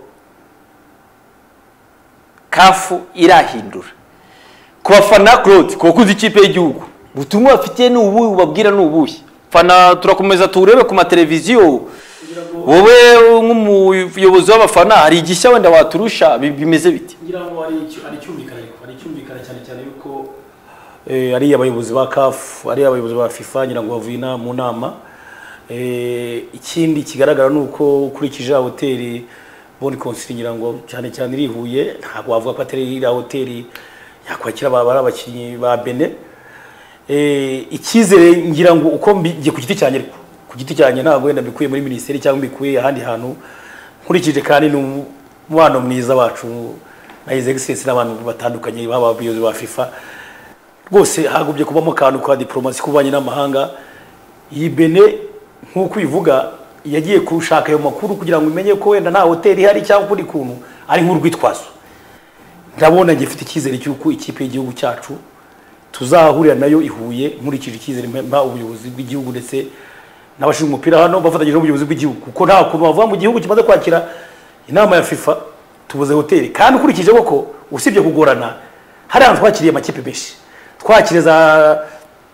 kafu irahindura ku bafana Claude kuko ikipe y'igihugu butumwa bafite n'ubu babwira n'ubuye fana turakomeza turebe ku mateleviziyo wowe nk'umuyobozi w'abafana hari igishya wenda waturusha bimeze biti ngira ngo ari ari cyumvikana ari cyumvikana cyane cyane yuko eh ari abayobozi ba kafu ari abayobozi ba FIFA ngira ngo bavuye mu nama eh ikindi kigaragara nuko ukurikije hoteli Boni konsinyira ngo cyane cyane irihuye ntabwo wavuga ko atari iri hoteli yakwakira babara abakinyi ba Bene eh ikizere ngira ngo uko mbigiye ku giti cyane ku giti cyane ntabwo wenda mbikuye muri ministeri cyangwa mbikuye ahandi hantu nkurikije kandi n'umubano mwiza wacu na His Excellency n'abantu batandukanye baba abayobozi ba FIFA rwose hagubye kubamo kantu kwa diplomasi kubanye n'amahanga iyi Bene nkuko ivuga yagiye kushaka ayo makuru kugira ngo imenye ko wenda nta hoteli hari cyangwa kuri kuntu ari nk'urwitwazo ndabona gifite ikizere cy'uko ikipe y'igihugu cyacu tuzahurira nayo ihuye nkurikije ikizere mba ubuyobozi bw'igihugu ndetse n'abashinzwe umupira hano bafatanyije n'ubuyobozi bw'igihugu kuko nta kuntu bavuga mu gihugu kimaze kwakira inama ya FIFA tubuze hoteli kandi ukurikije ko usibye kugorana hari ahantu twakiriye amakipe menshi twakiriye za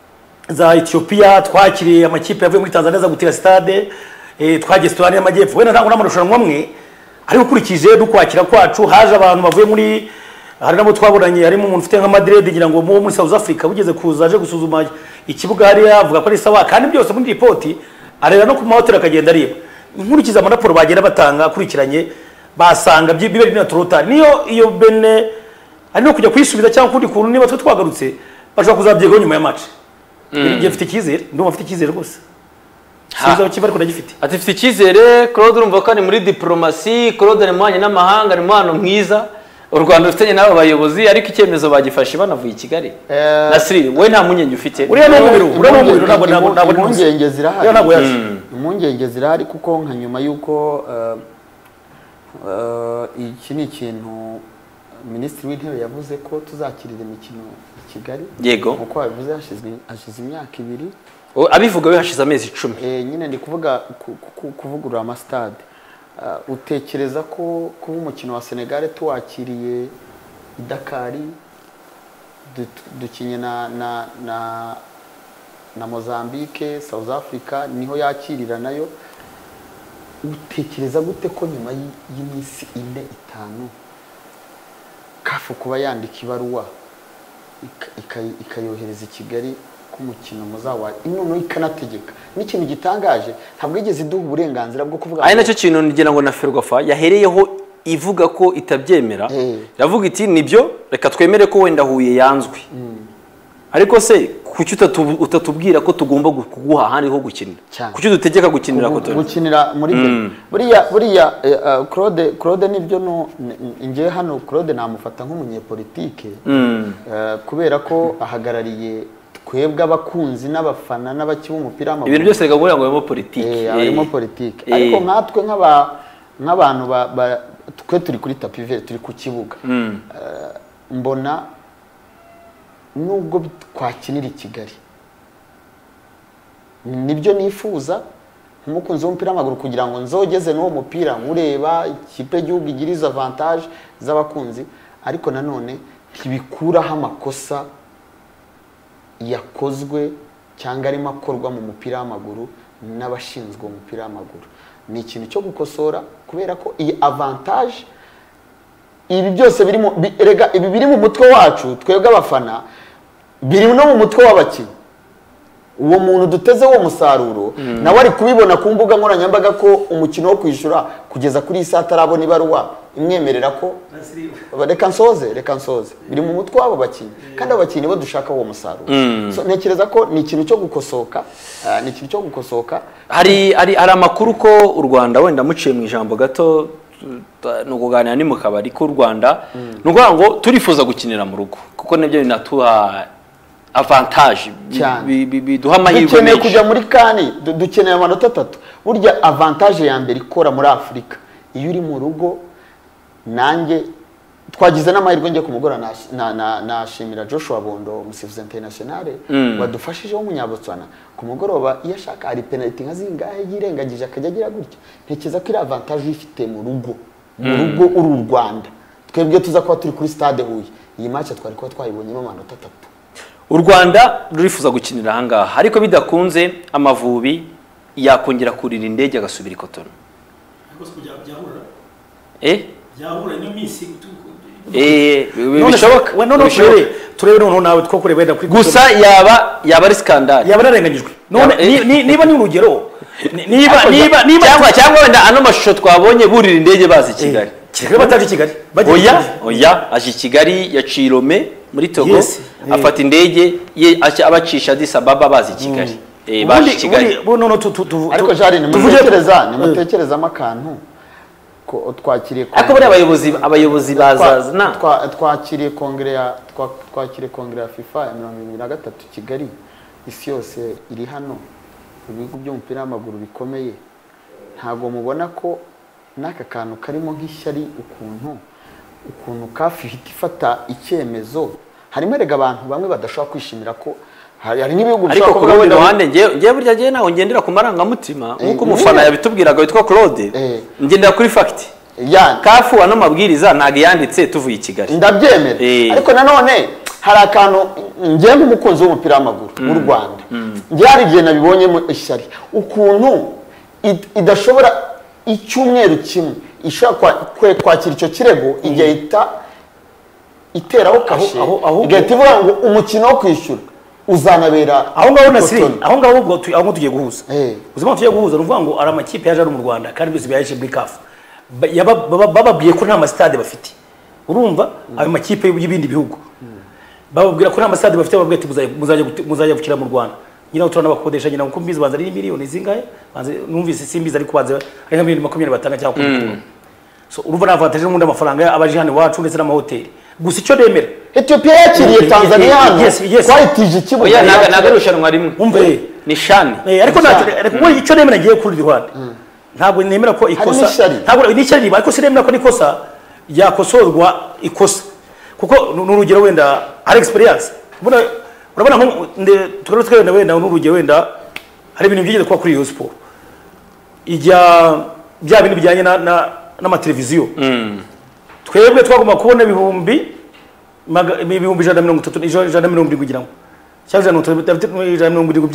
za Ethiopia, twakiriye amakipe yavuye muri Tanzania za gutira stade, eh, twagiye Sudani y'Amajyepfo. Wenda ntabwo n'amarushanwa amwe ariko ukurikije dukwakira kwacu haje abantu bavuye muri, hari nabo twabonanye, harimo umuntu ufite nka Madrid ngira ngo mu muri South Africa bugeze kuza aje gusuzuma ikibuga hari avuga ko ari sawa, kandi byose muri report arera no ku mahoteli akagenda areba. Inkurikiza amanaporo bagenda batanga kurikiranye basanga bibe bina torota niyo iyo bene ari no kujya kwisubiza cyangwa kundi kuntu niba twe twagarutse bashaka kuzabyigaho nyuma ya match. Ngiye mfite icyizere, ndumva mfite icyizere rwose. Sizo kiba ariko ndagifite. Ati mfite icyizere, Claude urumva ko ari muri diplomasi, Claude ni mwanya n'amahanga, ni mwano mwiza. U Rwanda rufitanye n'abo bayobozi ariko icyemezo bagifashe banavuye i Kigali. Nasri, we nta munyenge ufite. Uriya no mubiro, uriya no mubiro ntabwo ntabwo ntabwo impungenge zirahari. Ntabwo yaje. Impungenge zirahari kuko nka nyuma yuko iki ni ikintu Minisitiri w'Intebe yavuze ko tuzakirira imikino i Kigali. Yego. Uko yavuze hashize hashize imyaka ibiri. Abivuga we hashize amezi icumi. Eh nyine ndi kuvuga kuvugurura ama stade. Uh, utekereza ko kuba umukino wa Senegal tuwakiriye i Dakar dukinye na na na na Mozambique, South Africa niho yakirira nayo, utekereza gute ko nyuma y'imisi ine itanu kafu kuba yandika ibaruwa ikayohereza i Kigali kumukino muzawa inone ikanategeka n'ikintu gitangaje ntabwo igeze iduha uburenganzira bwo kuvuga ari nacyo kintu ngira ngo na Ferwafa yahereyeho ivuga ko itabyemera yavuga iti nibyo reka twemere ko wenda Huye yanzwe ariko se kuki utatubwira ko tugomba kuguha handi ho gukinira kuki dutegeka gukinira ko gukinira muri buriya buriya Claude Claude nibyo no ngiye hano Claude namufata nk'umunyepolitike kubera ko ahagarariye kwebwe abakunzi n'abafana n'abakiba umupira w'amaguru ibintu byose gahurira ngo bimo politike harimo politike ariko nkatwe nk'aba nk'abantu twe turi kuri tapi vert turi ku kibuga mbona nubwo twakinira i Kigali nibyo nifuza nk'umukunzi w'umupira w'amaguru kugira ngo nzogeze n'uwo mupira ureba ikipe y'igihugu igiriza avantage z'abakunzi ariko nanone ntibikuraho amakosa yakozwe cyangwa arimo akorwa mu mupira w'amaguru n'abashinzwe umupira w'amaguru. Ni ikintu cyo gukosora kubera ko iyi avantage ibi byose birimo rega ibi biri mu mutwe wacu twebwe abafana biri no mu mutwe w'abakinnyi. Uwo muntu duteze wo musaruro nawe ari kubibona ku mbuga nkoranyambaga ko umukino wo kwishura kugeza kuri isa atarabona ibaruwa imwemerera ko reka nsoze reka nsoze biri mu mutwe wabo bakinnyi kandi abakinnyi bo dushaka uwo musaruro. So ntekereza ko ni ikintu cyo gukosoka ni ikintu cyo gukosoka. Hari hari ari amakuru ko u Rwanda wenda muciye mu ijambo gato no kuganira ni mu kabari ko u Rwanda nuko ngo turifuza gukinira mu rugo kuko nibyo binatuha avantage biduha amahirwe menshi. Dukeneye kujya muri kani dukeneye amanota atatu. Burya avantage ya mbere ikora muri Afrika iyo uri mu rugo nanjye twagize n'amahirwe ngiye kumugora na nashimira Joshua Bondo umusifuzi international wadufashije w'umunyabotswana ku mugoroba iyo ashaka ari penalty nka zingahe yirengagije akajya agira gutya. Ntekereza ko iri avantage ifite mu rugo mu rugo uri u Rwanda twebwe tuza kuba turi kuri stade Huye iyi match twari ko twayibonyemo amanota atatu. U Rwanda rurifuza gukinira ahangaha ariko bidakunze Amavubi yakongera kurira indege agasubira i Cotonou. Eh byahura n'imisi eh bishoboka none turebe turebe none nawe two kureba wenda kuri gusa yaba yaba ari scandal yaba narenganyijwe none niba ni urugero niba niba niba cyangwa cyangwa wenda ano mashusho twabonye burira indege bazi Kigali Kigali bataje Kigali oya oya aje Kigali ya Chirome muri Togo afata indege ye abacisha Addis Ababa bazi Kigali eh bazi Kigali ariko jari ni mutekereza ni mutekereza amakantu ko twakiriye ariko bari abayobozi abayobozi bazazna twakiriye kongere ya twakiriye kongere ya FIFA ya mirongo irindwi na gatatu Kigali isi yose iri hano ibigo by'umupira w'amaguru bikomeye ntago mubona ko naka kantu karimo nk'ishyari ukuntu ukuntu kafi ifata icyemezo harimo rega abantu bamwe badashobora kwishimira ko hari n'ibihugu ariko ku rundi ruhande ngiye burya giye naho ngendera ku marangamutima nkuko umufana yabitubwiraga witwa Claude ngendera kuri fact ya kafu ano mabwiriza ntago yanditse tuvuye i Kigali ndabyemera ariko nanone hari akantu ngiye nk'umukunzi w'umupira w'amaguru w'u Rwanda ngiye hari igihe nabibonyemo ishyari ukuntu idashobora icyumweru kimwe ishobora kwakira icyo kirego igahita iteraho kashe igahita ivuga ngo umukino wo kwishyura uzanabera aho ngaho nasiri aho ngaho ubwo aho tugiye guhuza uzima tugiye guhuza ruvuga ngo ari amakipe yaje ari mu Rwanda kandi byose byaje muri kafu bababwiye ko nta stade bafite urumva ayo makipe y'ibindi bihugu bababwira ko nta stade bafite bababwiye ati muzajya muzajya gukira mu Rwanda nyina utura n'abakodesha nyina uko mbizi banza ari miliyoni zingahe banza numvise simbizi ariko banza ari nka miliyoni makumyabiri batanga cyangwa kuri so urumva navantage n'undi amafaranga abaje hano iwacu ndetse n'amahoteli gusa icyo nemera Ethiopia yakiriye Tanzania hano twahitije ikibuga oya naga naga rushanwa rimwe umve ni shani ariko ariko icyo nemera ngiye kuri Rwanda ntabwo nemera ko ikosa ntabwo ni cyari ariko sinemera ko nikosa yakosorwa ikosa kuko n'urugero wenda ari experience ubona urabona nko tukaba twenda wenda n'urugero wenda hari ibintu byigeze kuba kuri iyo sport ijya bya bintu bijyanye na n'amateleviziyo twebwe twagomba kubona ibihumbi ibihumbi ijana na mirongo itatu ijana na mirongo irindwi kugira ngo cyangwa ijana na mirongo irindwi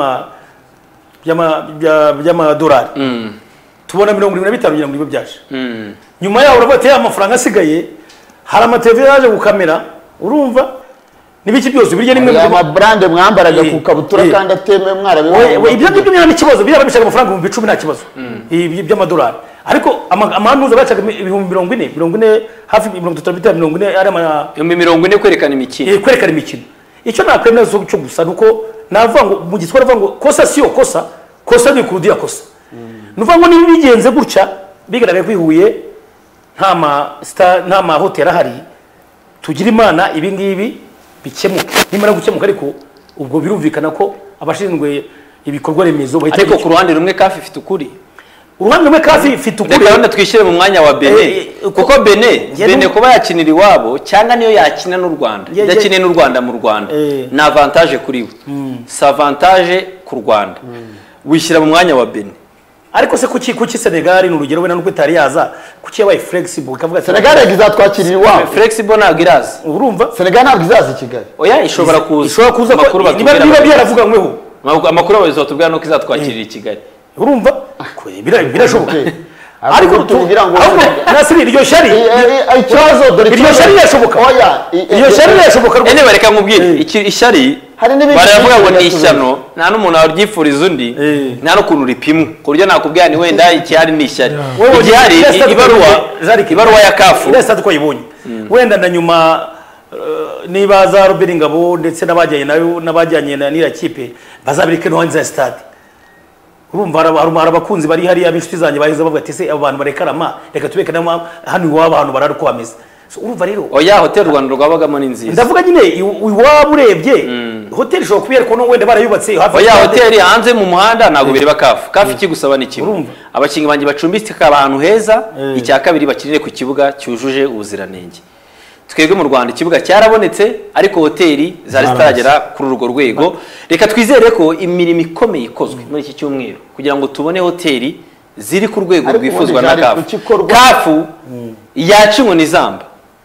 by'amadolari tubona mirongo irindwi na bitanu kugira ngo nibo byaje nyuma yaho uravuga ati ya mafaranga asigaye hari amateleviziyo yaje gukamera urumva n'ibiki byose birya nimwe mu mabrande mwambaraga ku kabutura kandi atemewe mwarabe ibyo ngibyo ni ikibazo biraba bishaka amafaranga ibihumbi icumi nta kibazo by'amadolari ariko amanuza bacaga ibihumbi mirongo ine mirongo ine hafi mirongo itatu bitanu mirongo ine ari ama ibihumbi mirongo ine kwerekana imikino kwerekana imikino icyo nakwemera cyo gusa nuko navuga ngo mu gitwara avuga ngo kosa siyo kosa kosa ni kurudia kosa nuvuga ngo niba bigenze gutya bigaragaye kwihuye nta ma nta ma hotel ahari tugira imana ibi ngibi bikemuka nimara gukemuka ariko ubwo birumvikana ko abashinzwe ibikorwa remezo bahita ariko ku ruhande rumwe kafi ifite ukuri uruhande rumwe kafi ifite ukuri reka twishyire mu mwanya wa Bene kuko Bene Bene kuba yakinira iwabo cyangwa niyo yakina n'u Rwanda idakine n'u Rwanda mu Rwanda na avantage kuri we sa avantage ku Rwanda wishyira mu mwanya wa Bene ariko se kuki kuki Senegal ni urugero wena nuko itari yaza kuki yabaye flexible kavuga Senegal yazatwakirira iwabo flexible ntabwo iraza urumva Senegal ntabwo izaza i Kigali oya ishobora kuza ishobora kuza niba niba byaravuga ngweho amakuru abayobozi batubwira nuko izatwakirira i Kigali urumva birashoboka ariko tuvugira ngo nasiri iryo shari ikibazo dore iryo shari yashoboka oya iryo shari yashoboka ene bareka nkubwire ishari baravuga ngo ni ishyano nta n'umuntu waryifuriza undi nta no kuntu ripimwa ku buryo nakubwira ni wenda ikihari ni ishyari igihari ibaruwa ibaruwa ya kafu ndetse twayibonye wenda na nyuma niba za Robert Ngabo ndetse n'abajyanye nayo n'abajyanye na nira kipe bazabirike no hanze ya stade urumva hari abakunzi bari hari ab'inshuti zanjye bahize bavuga ati se abo bantu barekarama reka tubeke hano iwabo abantu bararuko bameze urumva rero oya hotel Rwanda rwabagamo ni nziza ndavuga nyine iwabo urebye hotel ishobora kubera ko wenda barayubatse hafi oya hotel hanze mu muhanda ntago bireba kafu kafu kigusaba ni kimwe abakinyi banjye bacumbitse ahantu heza icya kabiri bakirire ku kibuga cyujuje ubuziranenge twebwe mu Rwanda ikibuga cyarabonetse ariko hoteli zari zitaragera kuri urwo rwego reka twizere ko imirimo ikomeye ikozwe muri iki cyumweru kugira ngo tubone hoteli ziri ku rwego rwifuzwa na kafu kafu yaca inkoni zamba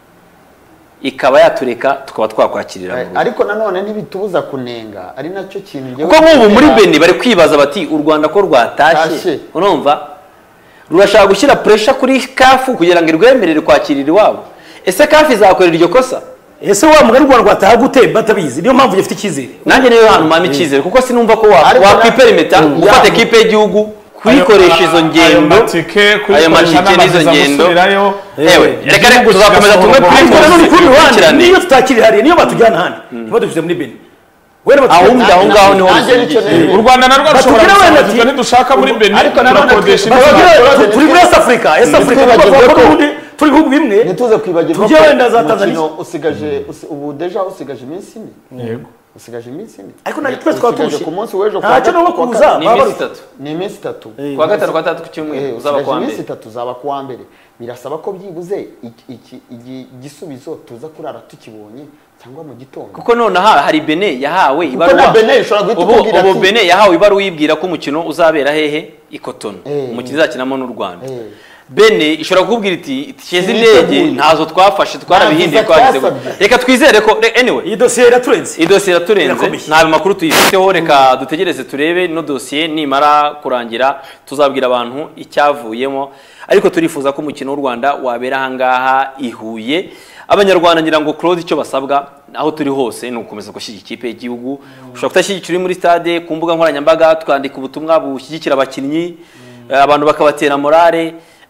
ikaba yatureka tukaba twakwakirira ariko nanone ntibitubuza kunenga ari nacyo kintu kuko nk'ubu muri Beni bari kwibaza bati u Rwanda ko rwatashye urumva rurashaka gushyira pressure kuri kafu kugira ngo irwemerere kwakirira iwabo ese kafi izakorera iryo kosa ese wa mugari Rwanda rwataha gute batabizi niyo mpamvu gifite ikizere nanjye niyo hantu mama ikizere kuko sinumva ko wakwiperimeta gufata equipe y'igihugu kuyikoresha izo ngendo ayo matike n'izo ngendo ewe reka reka tuzakomeza tumwe primus niyo tutakiri hari niyo batujyana handi niba dufite muri Beni ahumbi aho ngaho niho u Rwanda narwo rushobora gusaba ntidushaka muri Beni turakodesha turi muri South Africa South Africa turi bihugu bimwe nituze kwibagirwa tujye wenda za Tanzania usigaje ubu deja usigaje iminsi ine yego usigaje iminsi ine ariko nari twese twatushye ku munsi w'ejo kwa gatatu no kuza ni iminsi itatu ni iminsi itatu kwa gatatu kwa gatatu ku cyumweru uzaba kwa mbere iminsi itatu uzaba kwa mbere birasaba ko byibuze iki igisubizo tuza kurara tukibonye cyangwa mu gitondo kuko none aha hari Bene yahawe ibaruwa Bene ishobora gutukubwira ati ubu Bene yahawe ibaruwa yibwira ko umukino uzabera hehe ikotono umukino uzakinamo n'u Rwanda bene ishobora kukubwira iti tisheze indege ntazo twafashe twarabihinduye twagize reka twizere ko anyway iyi dosiye iraturenze iyi dosiye iraturenze nta makuru tuyifiteho reka dutegereze turebe no dosiye nimara kurangira tuzabwira abantu icyavuyemo ariko turifuza ko umukino w'u Rwanda wabera ahangaha ihuye abanyarwanda ngira ngo Claude icyo basabwa aho turi hose ni ukomeza gushyigikira ikipe y'igihugu ushobora kutashyigikira muri stade ku mbuga nkoranyambaga twandika ubutumwa bushyigikira abakinnyi abantu bakabatera morale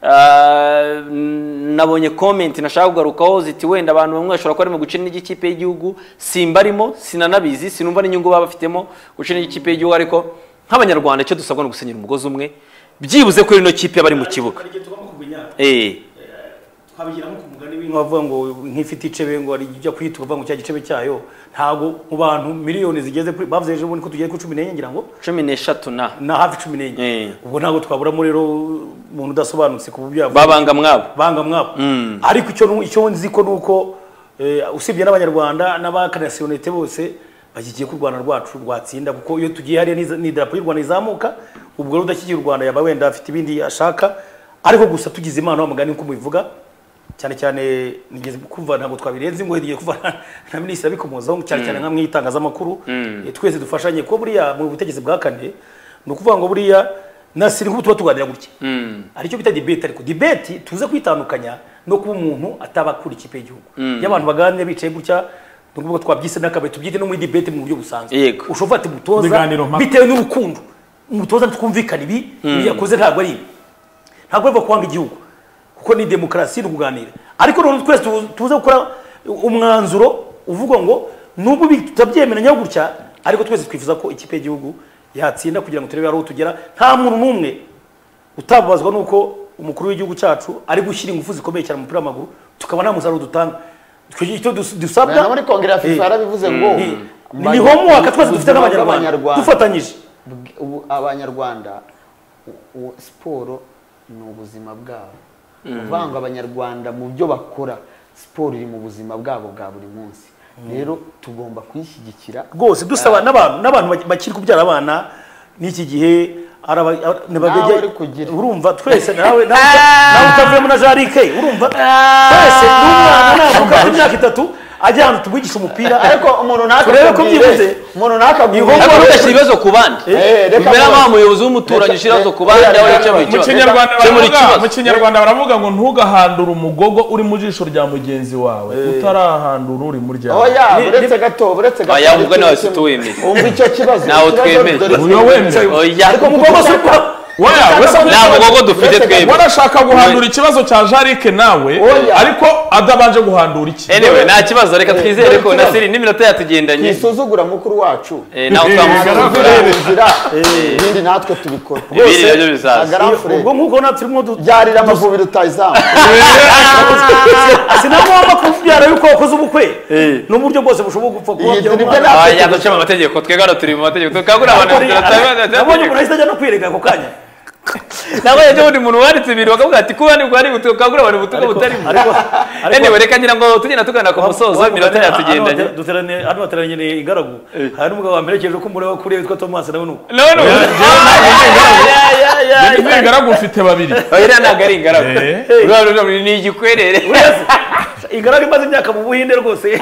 nabonye comment nashaka kugarukaho ziti wenda abantu bamwe bashobora kuba barimo gucina n'igikipe y'igihugu simba arimo sinanabizi sinumva n'inyungu baba bafitemo gucina n'igikipe y'igihugu ariko nk'abanyarwanda icyo dusabwa no gusenyera umugozi umwe byibuze kuri ino kipe bari mu kibuga eh twabigira nko kumugani w'inka bavuga ngo nk'ifite icebe ngo ari ijya kwita uvuga ngo cya gicebe cyayo ntago mu bantu miliyoni zigeze kuri bavuze ejo bundi ko tugiye ku cumi n'enye ngira ngo cumi n'eshatu na na hafi cumi n'enye ubwo ntago twaburamo rero umuntu udasobanutse ku bubya babanga mwabo banga mwabo ariko icyo icyo nzi ko nuko usibye n'abanyarwanda n'abakanasiyonete bose bagiye ku Rwanda rwacu rwatsinda kuko iyo tugiye hariya ni drapeau y'u Rwanda izamuka ubwo rudashyigiye u Rwanda yaba wenda afite ibindi ashaka ariko gusa tugize imana wamugani uko mubivuga cyane cyane nigeze kumva ntabwo twabirenze ngo ngiye kuva na minisitiri abikomozaho cyane cyane nka mwitangazamakuru twese dufashanye ko buriya mu butegetsi bwa kane no kuvuga ngo buriya nasiri nk'ubu tuba tuganira gutya aricyo bita debate ariko debate tuze kwitandukanya no kuba umuntu atabakura ikipe y'igihugu y'abantu baganira bicaye gutya n'ubwo twabyise n'akabaye tubyite no muri debate mu buryo busanzwe ushobora ati mutoza bitewe n'urukundo umutoza twumvikana ibi yakoze ntabwo ari ibi ntabwo biva kwanga igihugu kuko ni demokarasi no kuganira ariko rero twese tuze gukora umwanzuro uvuga ngo nubwo tutabyemeranya gutya ariko twese twifuza ko ikipe y'igihugu yatsinda kugira ngo turebe aho tugera nta muntu numwe utabazwa nuko umukuru w'igihugu cyacu ari gushyira ingufu zikomeye cyane mu mupira w'amaguru tukaba nta musaruro dutanga icyo dusabwa muri kongere ya FIFA yarabivuze ngo ni homework twese dufite n'abanyarwanda dufatanyije abanyarwanda siporo ni ubuzima bwabo uvanga abanyarwanda mu byo bakora siporo iri mu buzima bwabo bwa buri munsi rero tugomba kuyishyigikira rwose dusaba n'abantu n'abantu bakiri kubyara abana n'iki gihe urumva twese nawe nawe utavuyemo na Jarike urumva twese n'umwana navuka ku myaka itatu ajya ahantu tugwigisha umupira ariko umuntu turebe ko byibuze umuntu nakabwiye udashyira ibibazo ku bandi mbere nk'aho umuyobozi w'umuturanyi ushyira ibibazo ku bandi aho yakemuye ikibazo mu kinyarwanda baravuga ngo ntugahandure umugogo uri mu jisho rya mugenzi wawe utarahandura uri mu ryawe oya uretse gato uretse gato oya ubwo nawe si tuwemeye umva icyo kibazo nawe twemeye uyo wemeye oya ariko umugogo si nta mugogo dufite twebwe warashaka guhandura ikibazo cya Jarike nawe ariko adabanje guhandura iki anyway nta kibazo reka twizere ko Nasiri n'iminota yatugendanye kisuzugura mukuru wacu nawe twamugira ibindi natwe tubikora ibindi nabyo bizaza ubwo nk'uko natwe turimo byarira amavubi rutayizamu sinagomba kubyara yuko wakoze ubukwe n'uburyo bwose bushoboka gupfa kuba yaducamo amategeko twebwe hano turi mu mategeko tukagura abantu nabonye umuntu ahise ajya no kwirega ako kanya nawe yaje undi muntu wanditse ibintu bakavuga ati kuba ni bwari bukagura abantu butuko butarimo anyway reka ngira ngo tugenda tugana ku musozo iminota yatugendanye duterane hano bateranye ingaragu hari n'umugabo wamperekeje ko mureba kuri witwa Thomas nawe nuko no no ni ingaragu ufite babiri oya ntabwo ari ingaragu ni igikwerere ingaragu imaze imyaka mu Buhinde rwose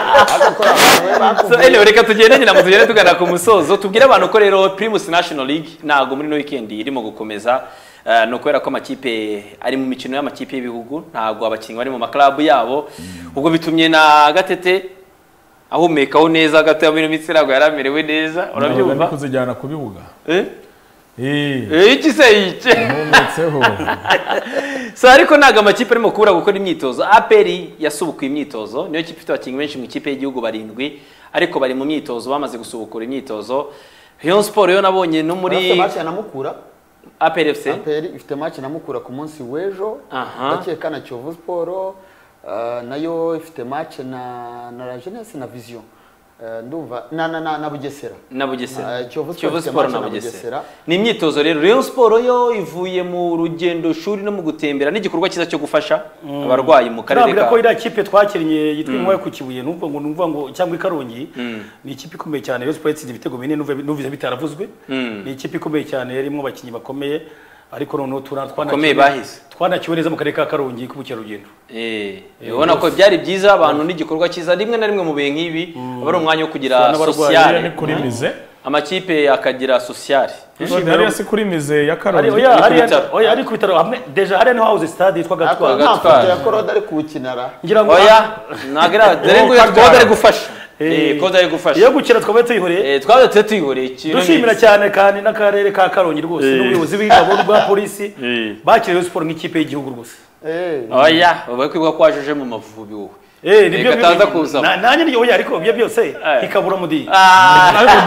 so anyway reka tugende nyina mutugende tugana ku musozo tubwire abantu ko rero Primus National League ntago muri no weekend irimo gukomeza no kwera ko amakipe ari mu mikino y'amakipe y'ibihugu ntago abakinnyi bari mu maklabu yabo ubwo bitumye na Gatete ahumekaho neza gato ya bino mitsi ntago yaramerewe neza urabyumva kuzijyana ku bibuga eh eh iki se iki mumetseho so ariko ntago amakipe arimo kubura gukora imyitozo A P R yasubukuye imyitozo niyo kipe ifite abakinnyi benshi mu ikipe y'igihugu barindwi ariko bari mu myitozo bamaze gusubukura imyitozo Rayon Sport yo nabonye no muri match ya Namukura A P R F C A P R ifite match Namukura ku munsi w'ejo ndakeka na Kiyovu Sport nayo ifite match na na La Jeunesse na Vision ndumva na na na Bugesera na Bugesera Kiyovu Sport na Bugesera ni imyitozo rero Rayon Sport yo ivuye mu rugendo shuri no mu gutembera n'igikorwa cyiza cyo gufasha abarwayi mu karere ka ko ira kipe twakirinye yitwa Inkoye ku Kibuye nubwo ngo numva ngo cyangwa ikarongi ni ikipe ikomeye cyane Rayon Sport itsinze ibitego bine nuvuze bitaravuzwe ni ikipe ikomeye cyane yarimo abakinnyi bakomeye ariko noneho Komeye bahise. twanakiwe neza mu karere ka Karongi k'ubukerarugendo. Eh, ubona ko byari byiza abantu n'igikorwa cyiza rimwe na rimwe mu bihe nk'ibi aba ari umwanya wo kugira sociale ni kuri mize amakipe akagira sociale hari yasi kuri mize ya Karongi oya hari oya ari ku bitaro hamwe deja hari no house stade yitwa Gatwara nta foto ya Korode ari kubukinara ngira ngo oya nagira dore ngo Korode ari gufasha eh Korode ari gufasha iyo gukira twabaye tuyihoreye eh twabaye tuyihoreye ikintu dushimira cyane kandi n'akarere ka Karongi rwose n'ubuyobozi bw'ingabo rwa polisi bakiriye sport nk'ikipe y'igihugu rwose eh oya babaye kwibwa kwajeje mu Mavubi wowe eh nibyo bitaza kuza nanye niyo oya ariko byo byose ikabura mudi ah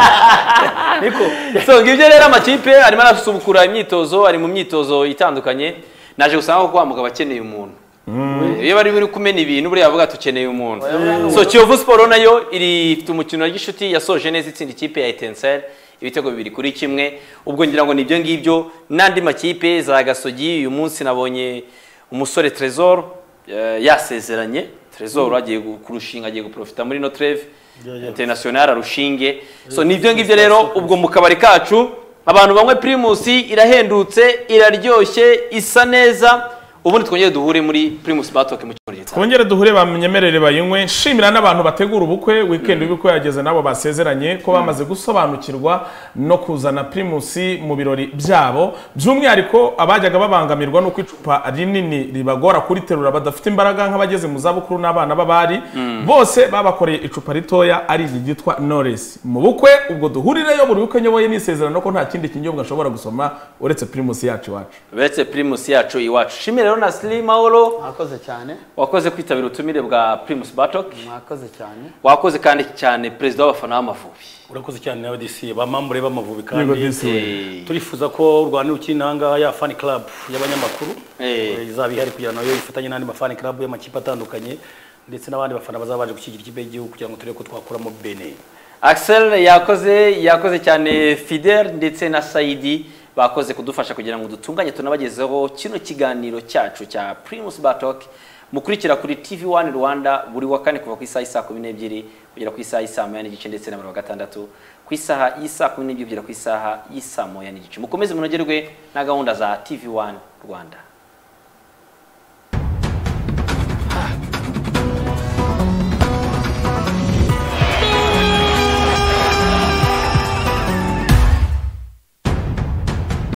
niko so ngibyo rero amakipe arimo arasubukura imyitozo ari mu myitozo itandukanye naje gusanga ko kwamuga bakeneye umuntu iyo bari biri kumena ibintu buri yavuga tukeneye umuntu so Kiyovu Sport nayo iri ifite umukino wa gishuti yasoje neza itsinda ikipe ya Etincelle ibitego bibiri kuri kimwe ubwo ngira ngo nibyo ngibyo nandi makipe za Gasogi uyu munsi nabonye umusore Trésor yasezeranye Trésor agiye kurushinga agiye guprofita muri no treve international arushinge so nivyo ngivyo rero ubwo mu kabari kacu abantu bamwe Primus irahendutse iraryoshye isa neza ubundi twongere duhure muri Primus Batok mu cyumweru twongere duhure bamenyemerere bayinywe nshimira n'abantu bategura ubukwe weekend ubukwe yageze nabo basezeranye ko bamaze gusobanukirwa no kuzana Primus mu birori byabo by'umwihariko abajyaga babangamirwa no kwicupa rinini ribagora kuri terura badafite imbaraga nk'abageze mu zabukuru n'abana babari bose babakoreye icupa ritoya ari igitwa Knowless mu bukwe ubwo duhurireyo buri bukwe nyoboye nisezerano ko nta kindi kinyobwa ashobora gusoma uretse Primus yacu iwacu uretse Primus yacu iwacu shimira na Slim Mauro mwakoze cyane wakoze kwitabira utumire bwa Primus Batok mwakoze cyane wakoze kandi cyane president w'abafana b'Amavubi urakoze cyane nawe D C bamambure b'Amavubi kandi turifuza ko u Rwanda ukinanga ya fan club y'abanyamakuru izaba ihari kugira nayo ifatanye n'andi fan club y'amakipe atandukanye ndetse n'abandi bafana bazabaje gushyigikira ikipe y'igihugu kugira ngo turebe ko twakuramo bene Axel yakoze yakoze cyane Fidel ndetse na Saidi bakoze kudufasha kugira ngo dutunganye tunabagezeho kino kiganiro cyacu cya Primus Batok mukurikira kuri T V one Rwanda buri wa kane kuva ku isaha isa kumi n'ebyiri kugera ku isaha isa moya n'igice ndetse na mirongo gatandatu ku isaha isa kumi n'ebyiri kugera ku isaha isa moya n'igice mukomeze munogerwe na gahunda za T V one Rwanda.